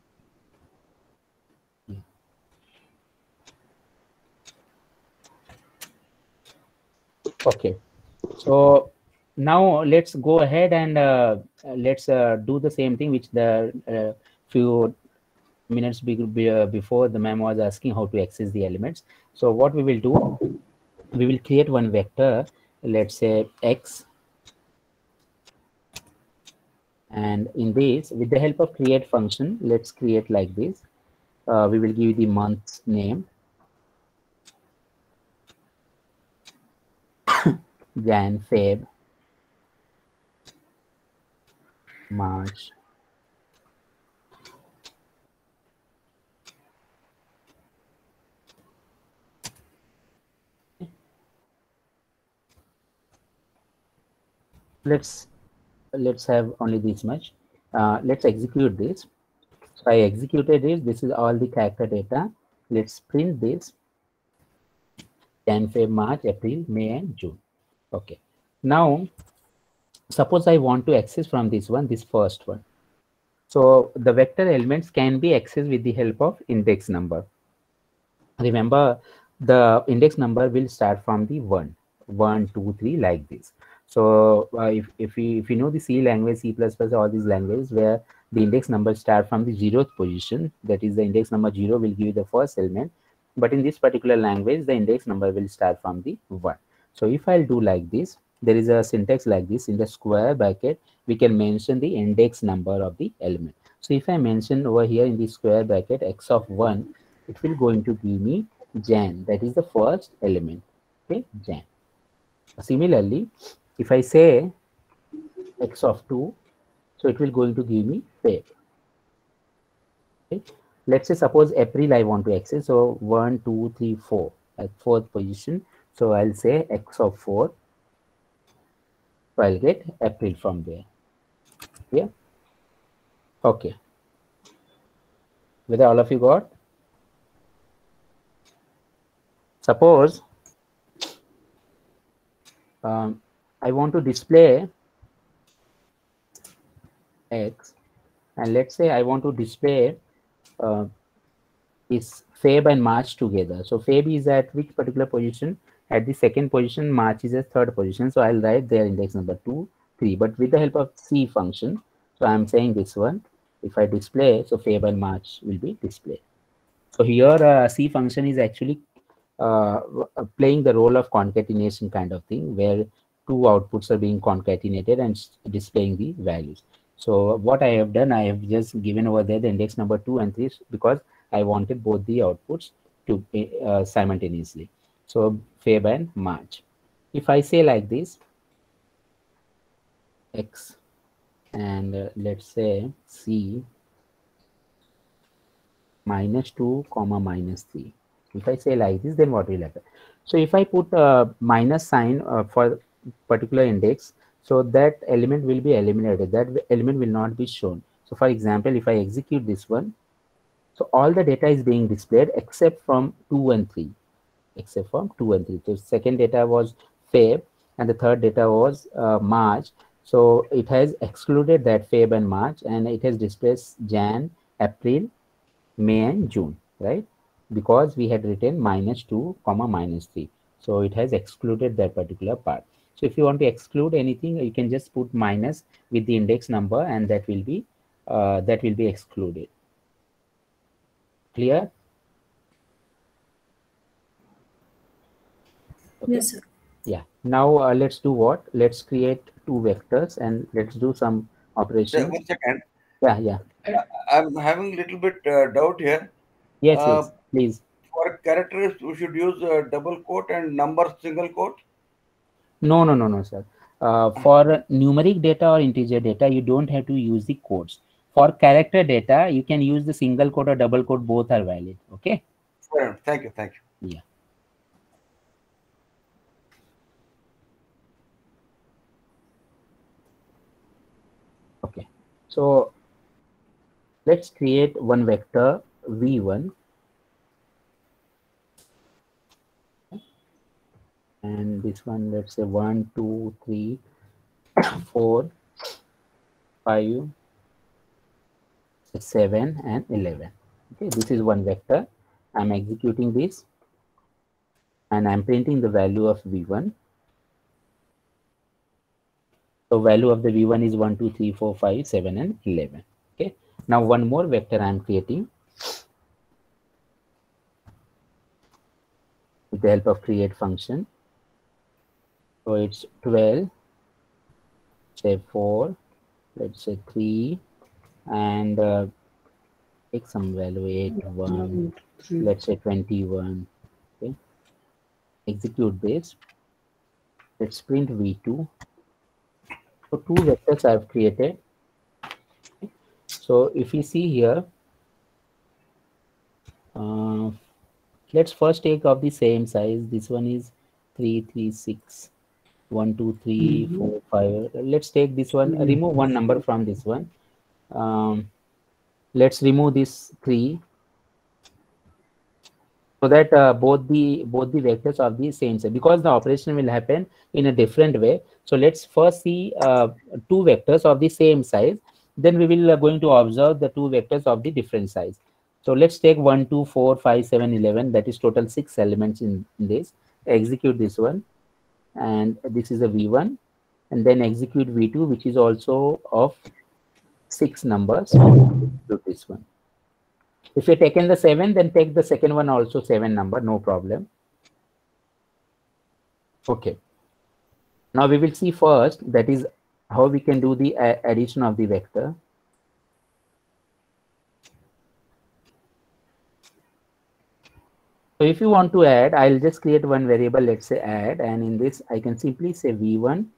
Okay. So now let's go ahead and uh, let's uh, do the same thing which the uh, few minutes be, be, uh, before the ma'am was asking how to access the elements. So what we will do, we will create one vector, let's say X, and in this, with the help of create function, let's create like this. Uh, we will give the month name, Jan, Feb, March, let's let's have only this much. Uh, let's execute this. So I executed it. This is all the character data. Let's print this. Jan, Feb, March, April, May, and June. Okay. Now, suppose I want to access from this one, this first one. So the vector elements can be accessed with the help of index number. Remember, the index number will start from the one, one, two, three, like this. So uh, if, if we if you know the C language, C plus plus, all these languages where the index number start from the zeroth position, that is the index number zero will give you the first element. But in this particular language, the index number will start from the one. So if I'll do like this, there is a syntax like this. In the square bracket, we can mention the index number of the element. So if I mention over here in the square bracket x of one, it will going to give me Jan. That is the first element. Okay, Jan. Similarly, if I say x of two, so it will going to give me Feb. Okay. Let's say suppose April I want to access. So one, two, three, four at fourth position. So I'll say x of four. So I'll get April from there. Yeah. Okay. Whether all of you got? Suppose um, I want to display X, and let's say I want to display uh, is Feb and March together. So Feb is at which particular position? At the second position, March is at third position. So I'll write their index number two, three, but with the help of C function. So I'm saying this one, if I display, so Feb and March will be displayed. So here uh, C function is actually uh, playing the role of concatenation kind of thing, where two outputs are being concatenated and displaying the values. So what I have done, I have just given over there the index number two and three because I wanted both the outputs to be uh, simultaneously. So Feb and March. If I say like this, X, and uh, let's say C minus two comma minus three. If I say like this, then what will happen? So if I put a minus sign uh, for particular index, so that element will be eliminated. That element will not be shown. So for example, if I execute this one, so all the data is being displayed except from two and three, except from two and three. So second data was Feb and the third data was uh, March. So it has excluded that Feb and March, and it has displayed Jan, April, May, and June, right? Because we had written minus two comma minus three. So it has excluded that particular part. So if you want to exclude anything, you can just put minus with the index number, and that will be uh, that will be excluded. Clear? Okay. Yes, sir. Yeah. Now uh, let's do what? Let's create two vectors and let's do some operations. One second. Yeah, yeah. I'm having a little bit uh, doubt here. Yes, uh, yes, please. For characters, we should use a double quote, and numbers single quote. No, no, no, no, sir. Uh, for numeric data or integer data, you don't have to use the quotes. For character data, you can use the single quote or double quote. Both are valid. Okay. Fair enough. Thank you. Thank you. Yeah. Okay. So let's create one vector v one. And this one, let's say one, two, three, four, five, seven, and eleven. Okay, this is one vector. I'm executing this, and I'm printing the value of v one. So value of the v one is one, two, three, four, five, seven, and eleven. Okay. Now one more vector I'm creating with the help of create function. So it's twelve, say four, let's say three, and uh, take some value eight, one, let's say twenty-one. Okay. Execute this. Let's print v two. So two vectors I've created. Okay. So if you see here, uh, let's first take of the same size. This one is three, three, six. One, two, three, mm-hmm. four, five. Let's take this one. Mm-hmm. Remove one number from this one. Um, let's remove this three, so that uh, both the both the vectors are the same size, because the operation will happen in a different way. So let's first see uh, two vectors of the same size. Then we will uh, going to observe the two vectors of the different size. So let's take one, two, four, five, seven, eleven. That is total six elements in, in this. Execute this one. And this is a v one, and then execute v two, which is also of six numbers. Do this one. If you taken the seven, then take the second one also seven number, no problem. Okay. Now we will see first, that is how we can do the addition of the vector. So if you want to add, I'll just create one variable, let's say add, and in this I can simply say v one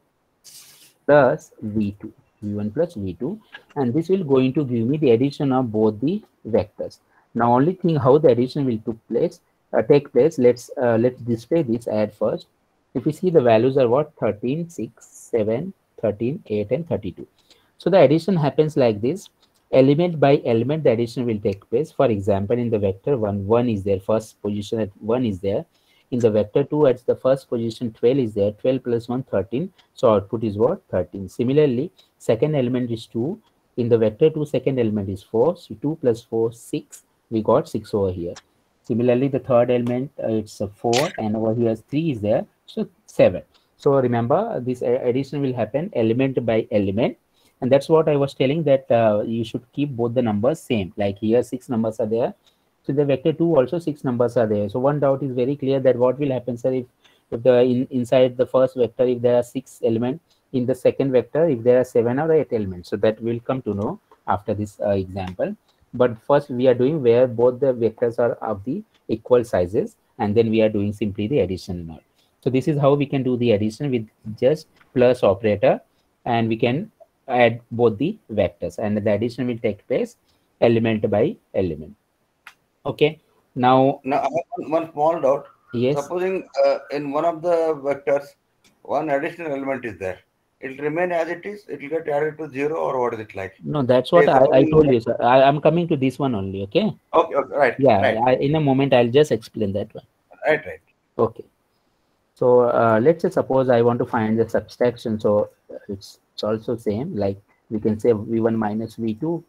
plus v two, v one plus v two, and this will going to give me the addition of both the vectors. Now only thing how the addition will took place, uh, take place, let's uh, let's display this add first. If you see, the values are what? thirteen, six, seven, thirteen, eight, and thirty-two. So the addition happens like this. Element by element, the addition will take place. For example, in the vector one, one is there, first position at one is there. In the vector two, at the first position, twelve is there. twelve plus one, thirteen. So output is what? thirteen. Similarly, second element is two. In the vector two, second element is four. So two plus four, six. We got six over here. Similarly, the third element, uh, it's a four, and over here three is there. So seven. So remember, this addition will happen element by element. And that's what I was telling, that uh, you should keep both the numbers same. Like here, six numbers are there. So the vector two also six numbers are there. So one doubt is very clear, that what will happen, sir, if, if the in, inside the first vector, if there are six elements, in the second vector, if there are seven or eight elements. So that will come to know after this uh, example. But first we are doing where both the vectors are of the equal sizes, and then we are doing simply the addition now. So this is how we can do the addition with just plus operator, and we can add both the vectors, and the addition will take place element by element. Okay. Now, now I have one, one small doubt. Yes. Supposing uh, in one of the vectors, one additional element is there, it will remain as it is. It will get added to zero, or what is it like? No, that's what I, I told you, sir. I am coming to this one only. Okay. Okay. okay right. Yeah. Right. I, in a moment, I'll just explain that one. Right. Right. Okay. So uh, let's say suppose I want to find the subtraction. So it's it's also same. Like we can say v one minus v two.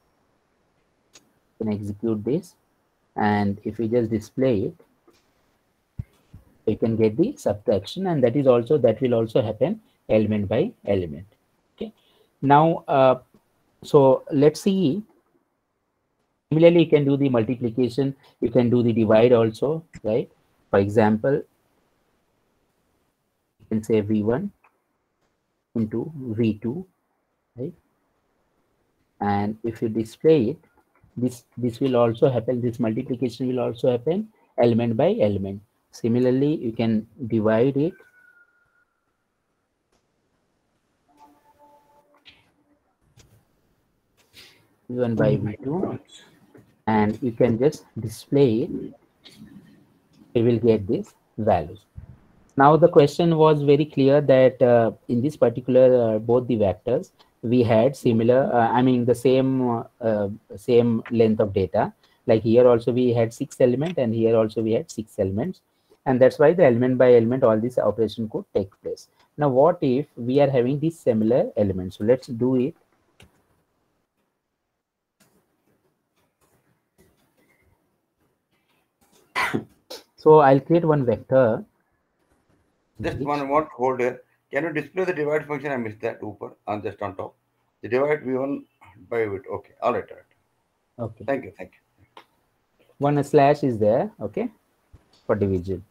Can execute this, and if we just display it, you can get the subtraction, and that is also that will also happen element by element. Okay. Now, uh, so let's see. Similarly, you can do the multiplication. You can do the divide also, right? For example, you can say V one into V two, right? And if you display it, this this will also happen. This multiplication will also happen element by element. Similarly, you can divide it. V one by V two, and you can just display it. You will get these values. Now the question was very clear that uh, in this particular uh, both the vectors we had similar, uh, I mean the same uh, same length of data. Like here also we had six elements, and here also we had six elements, and that's why the element by element all this operation could take place. Now what if we are having these similar elements? So let's do it. So I'll create one vector. Just one more hold here. Can you display the divide function? I missed that upper on just on top. The divide V one by V two. Okay. All right. All right. Okay. Thank you. Thank you. One slash is there. Okay. For division.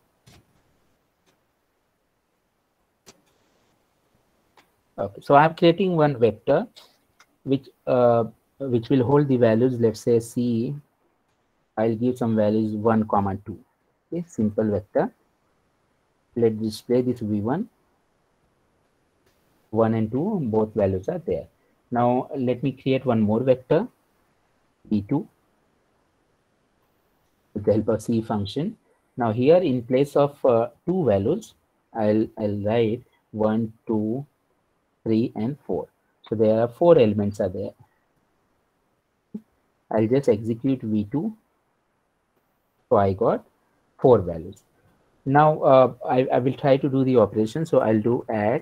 Okay. So I'm creating one vector which uh, which will hold the values. Let's say C. I'll give some values one comma two. Okay. Simple vector. Let's display this V one. one and two, both values are there. Now let me create one more vector, V two, with the help of C function. Now here in place of uh, two values, I'll, I'll write one, two, three, and four. So there are four elements are there. I'll just execute V two. So I got four values. Now uh, I, I will try to do the operation. So I'll do add.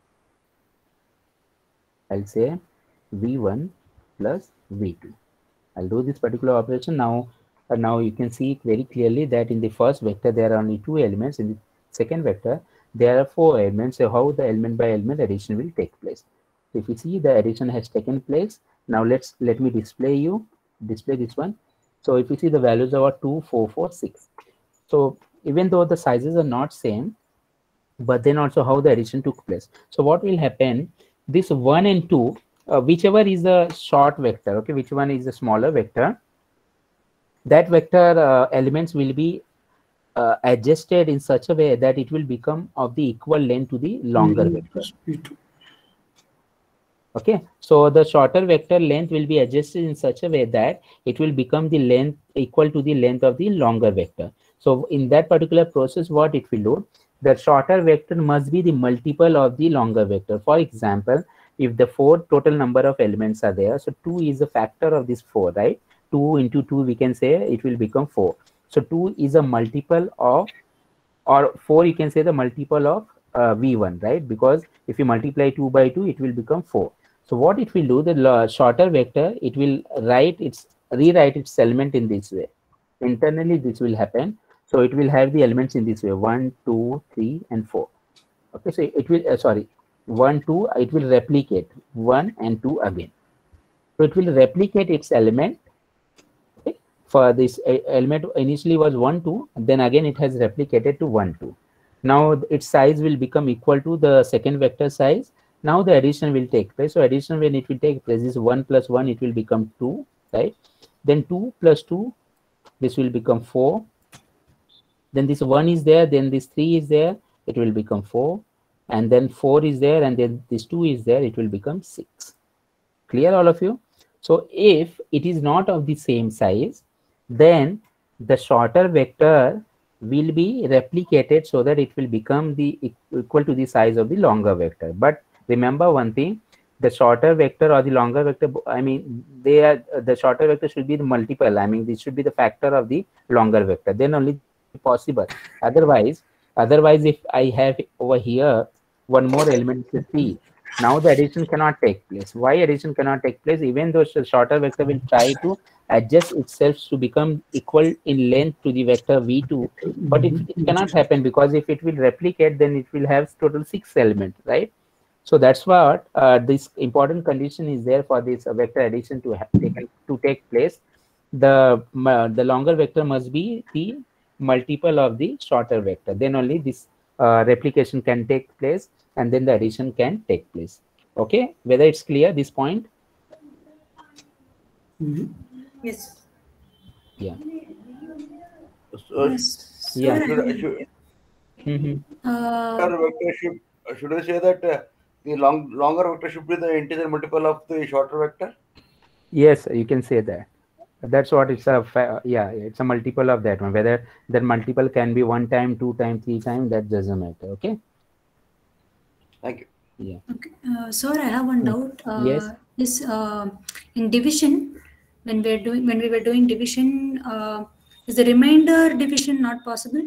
I'll say V one plus V two. I'll do this particular operation. Now, uh, now you can see very clearly that in the first vector there are only two elements. In the second vector there are four elements. So how the element by element addition will take place? So if you see the addition has taken place. Now let's let me display you display this one. So if you see the values are two, four, four, six. So even though the sizes are not same, but then also how the addition took place. So what will happen? This one and two, uh, whichever is the short vector, okay, which one is the smaller vector, that vector uh, elements will be uh, adjusted in such a way that it will become of the equal length to the longer vector. Okay, so the shorter vector length will be adjusted in such a way that it will become the length equal to the length of the longer vector. So in that particular process, what it will do, the shorter vector must be the multiple of the longer vector. For example, if the four total number of elements are there, so two is a factor of this four, right? two into two, we can say it will become four. So two is a multiple of, or four, you can say the multiple of uh, V one, right? Because if you multiply two by two, it will become four. So what it will do, the shorter vector, it will write its, rewrite its element in this way. Internally, this will happen. So it will have the elements in this way, one, two, three, and four. Okay, so it will, uh, sorry, one, two, it will replicate one and two again. So it will replicate its element. Okay, for this uh, element initially was one, two, and then again it has replicated to one, two. Now its size will become equal to the second vector size. Now the addition will take place. So addition, when it will take place, is one plus one, it will become two, right? Then two plus two, this will become four. Then this one is there, then this three is there, it will become four, and then four is there, and then this two is there, it will become six. Clear, all of you? So if it is not of the same size, then the shorter vector will be replicated so that it will become the equal to the size of the longer vector. But remember one thing, the shorter vector or the longer vector, I mean, they are, the shorter vector should be the multiple. I mean, this should be the factor of the longer vector. Then only possible. Otherwise, otherwise, if I have over here one more element, three, Now the addition cannot take place. Why addition cannot take place? Even though the shorter vector will try to adjust itself to become equal in length to the vector v two, but it, it cannot happen, because if it will replicate, then it will have total six elements, right? So that's what uh, this important condition is there for this uh, vector addition to have taken to take place. The uh, the longer vector must be the multiple of the shorter vector. Then only this uh, replication can take place, and then the addition can take place. Okay, whether it's clear this point? Mm-hmm. Yes. Yeah. So, Yes. yeah. Sir, Should, should, Mm-hmm. uh, vector should should I say that uh, the long longer vector should be the integer multiple of the shorter vector? Yes, you can say that. That's what it's a yeah, it's a multiple of that one. Whether that multiple can be one time, two time, three time, that doesn't matter. Okay. Thank you. Yeah. Okay, uh, sir, I have one doubt. Uh, Yes. Is uh, in division, when we're doing when we were doing division, uh, is the remainder division not possible?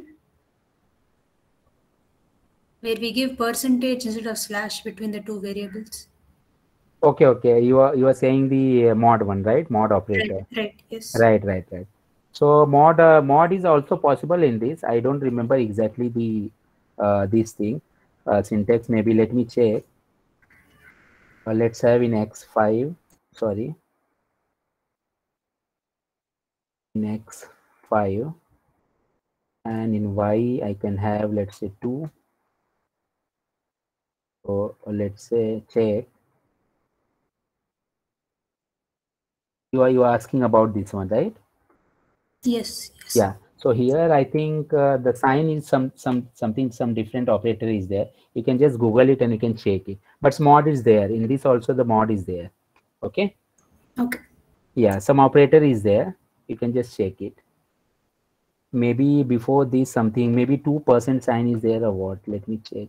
Where we give percentage instead of slash between the two variables. Okay, okay. You are you are saying the uh, mod one, right? Mod operator. Right, right, yes. Right, right, right. So mod uh, mod is also possible in this. I don't remember exactly the uh, this thing uh, syntax. Maybe let me check. Uh, let's have in X five. Sorry. In X five, and in Y I can have, let's say, two. So let's say check. You are you are asking about this one, right? Yes, yes. Yeah. So here I think uh, the sign is some some something some different operator is there. You can just Google it and you can check it. But mod is there. In this also the mod is there. Okay. Okay. Yeah, some operator is there. You can just check it. Maybe before this something, maybe two percent sign is there or what? Let me check.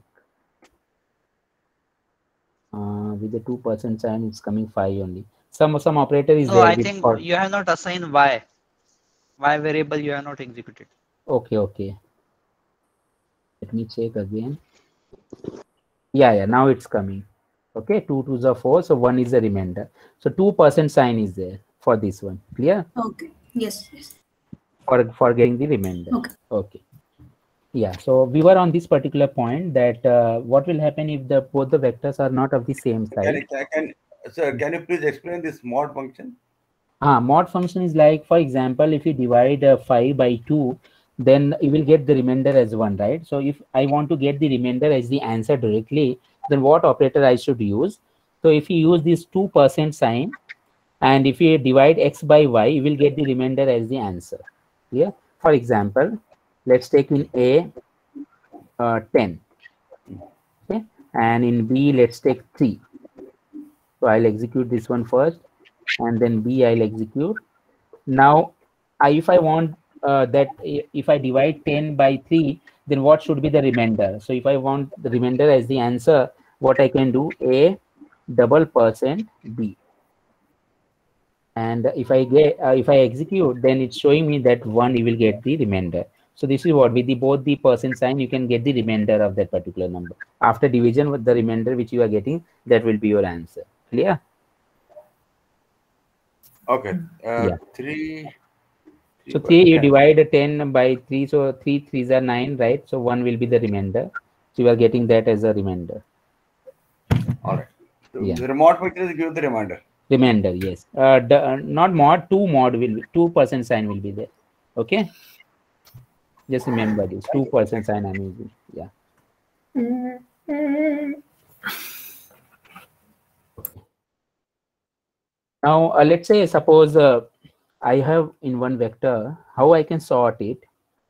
Uh, with the two percent sign, it's coming five only. Some some operator is No, there. I with think for, you have not assigned y. Y variable you have not executed. Okay, okay. Let me check again. Yeah, yeah. Now it's coming. Okay, two twos are four, so one is the remainder. So two percent sign is there for this one. Clear? Okay. Yes, yes. For for getting the remainder. Okay. Okay. Yeah. So we were on this particular point that uh, what will happen if the both the vectors are not of the same size? Can, can, sir, can you please explain this mod function? Ah, mod function is like, for example, if you divide uh, five by two, then you will get the remainder as one, right? So if I want to get the remainder as the answer directly, then what operator I should use? So if you use this two percent sign, and if you divide x by y, you will get the remainder as the answer. Yeah. For example, let's take in A uh, ten. Okay. And in B, let's take three. So I'll execute this one first, and then B I'll execute. Now, I, if I want uh, that if I divide ten by three, then what should be the remainder? So if I want the remainder as the answer, what I can do, A double percent B. And if I get uh, if I execute, then it's showing me that one you will get the remainder. So this is what, with the both the percent sign, you can get the remainder of that particular number. After division, with the remainder which you are getting, that will be your answer. Clear? Okay. Uh, Yeah. Three. So three, you divide ten by three, so three threes are nine, right? So one will be the remainder. So you are getting that as a remainder. All right. So Yeah. the mod function is give the remainder. Remainder, yes. Uh, the, uh, not mod, two mod will be, two percent sign will be there. Okay. Just remember this, two percent sign I'm using. Yeah. Now, uh, let's say, suppose uh, I have in one vector, how I can sort it?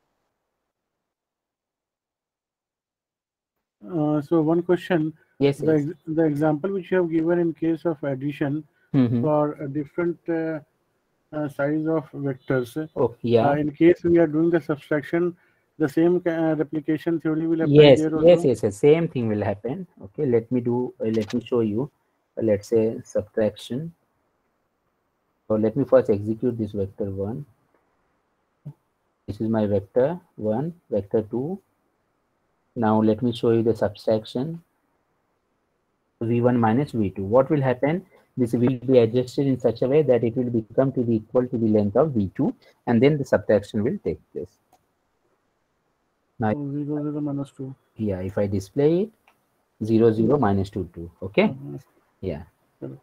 Uh, so one question. Yes, the, yes. ex- the example which you have given in case of addition Mhm. for a different uh, uh, size of vectors. Oh, yeah. Uh, in case we are doing the subtraction, the same ca- uh, replication theory will apply Yes, there yes, also. yes, yes. Same thing will happen. Okay, let me do. Uh, let me show you. Uh, let's say subtraction. So let me first execute this vector one. This is my vector one, vector two. Now let me show you the subtraction. v one minus v two. What will happen? This will be adjusted in such a way that it will become to be equal to the length of v two, and then the subtraction will take place. Now, oh, zero, zero minus two. Yeah, if I display it, zero, zero minus two, two. Okay. Uh-huh. Yeah. Correct.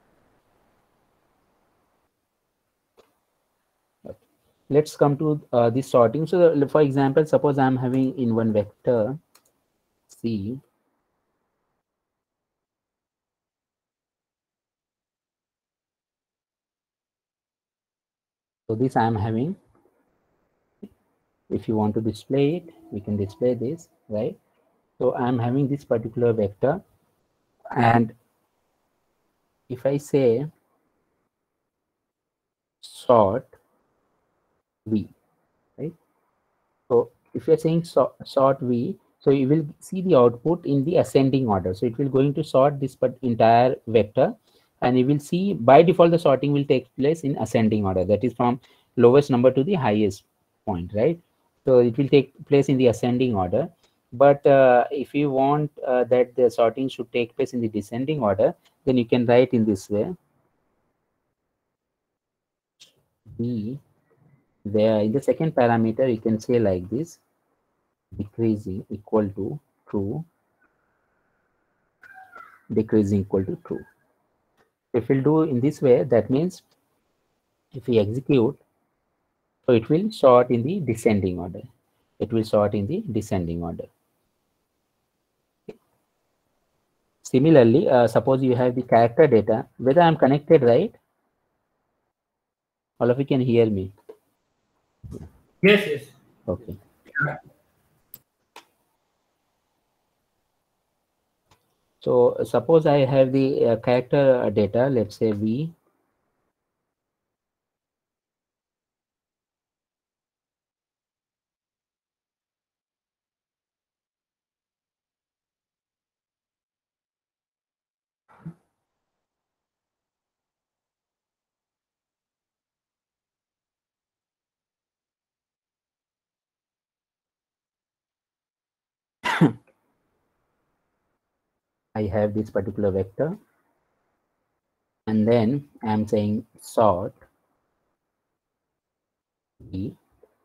Okay. Let's come to uh, this sorting. So, the, for example, suppose I'm having in one vector C. So this I'm having. If you want to display it, we can display this, right? So I'm having this particular vector, and if I say sort v, right? So if you're saying so, sort v, so you will see the output in the ascending order. So it will going to sort this entire vector, and you will see by default the sorting will take place in ascending order. That is from lowest number to the highest point, right? So it will take place in the ascending order. But uh, if you want uh, that the sorting should take place in the descending order, then you can write in this way. B, there in the second parameter, you can say like this, decreasing equal to true, decreasing equal to true. If we'll do in this way, that means if we execute, so it will sort in the descending order. It will sort in the descending order. Similarly, uh, suppose you have the character data, whether I'm connected, right? All of you can hear me. Yes, yes. Okay. So suppose I have the uh, character data, let's say V. I have this particular vector, and then I'm saying sort V.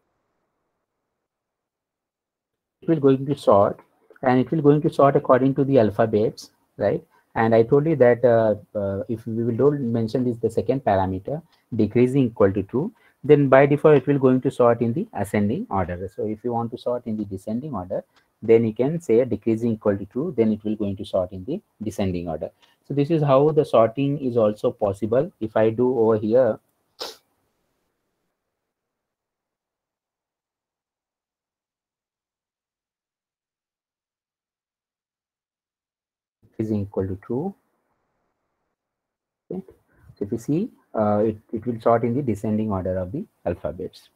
It will going to sort, and it will going to sort according to the alphabets, right? And I told you that uh, uh, if we will don't mention this the second parameter, decreasing equal to true, then by default it will going to sort in the ascending order. So if you want to sort in the descending order, then you can say decreasing equal to true, then it will going to sort in the descending order. So this is how the sorting is also possible. If I do over here, is equal to true. Okay. So if you see, uh, it, it will sort in the descending order of the alphabets.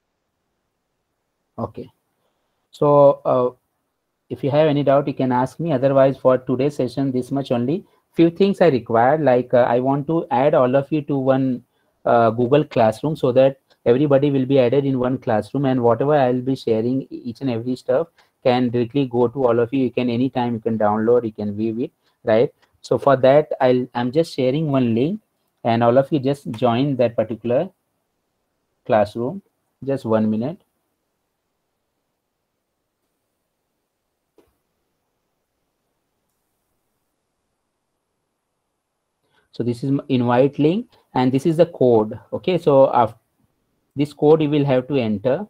Okay. So uh, if you have any doubt, you can ask me. Otherwise, for today's session, this much only. Few things I require, like uh, I want to add all of you to one uh, Google Classroom so that everybody will be added in one classroom, and whatever I'll be sharing, each and every stuff can directly go to all of you. You can anytime you can download, you can view it, right? So for that, I'll I'm just sharing one link, and all of you just join that particular classroom. Just one minute. So this is invite link, and this is the code. Okay, so after this code you will have to enter.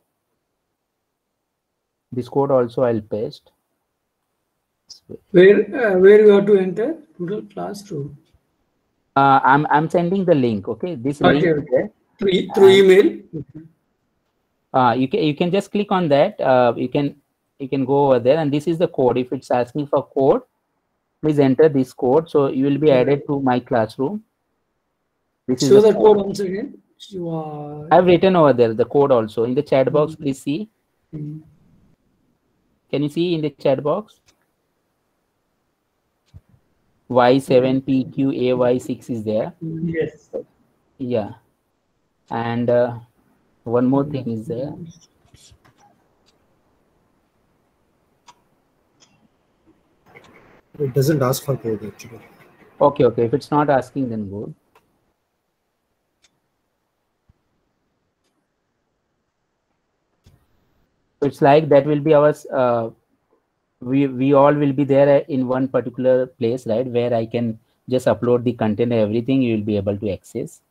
This code also I'll paste. Where uh, where you have to enter? Google Classroom. Uh, I'm I'm sending the link. Okay, this Okay, link okay. is there. Through, through email. Uh, you can you can just click on that. Uh, you can you can go over there, and this is the code. If it's asking for code, please enter this code. So you will be added to my classroom. This Show is the the code once again. You are... I've written over there the code also in the chat box. Mm-hmm. Please see. Mm-hmm. Can you see in the chat box? Y seven P Q A Y six is there. Yes. Yeah. And uh, one more thing is there. It doesn't ask for code actually. Okay, okay. If it's not asking, then good. It's like that will be our, uh, we, we all will be there in one particular place, right? Where I can just upload the content and everything you will be able to access.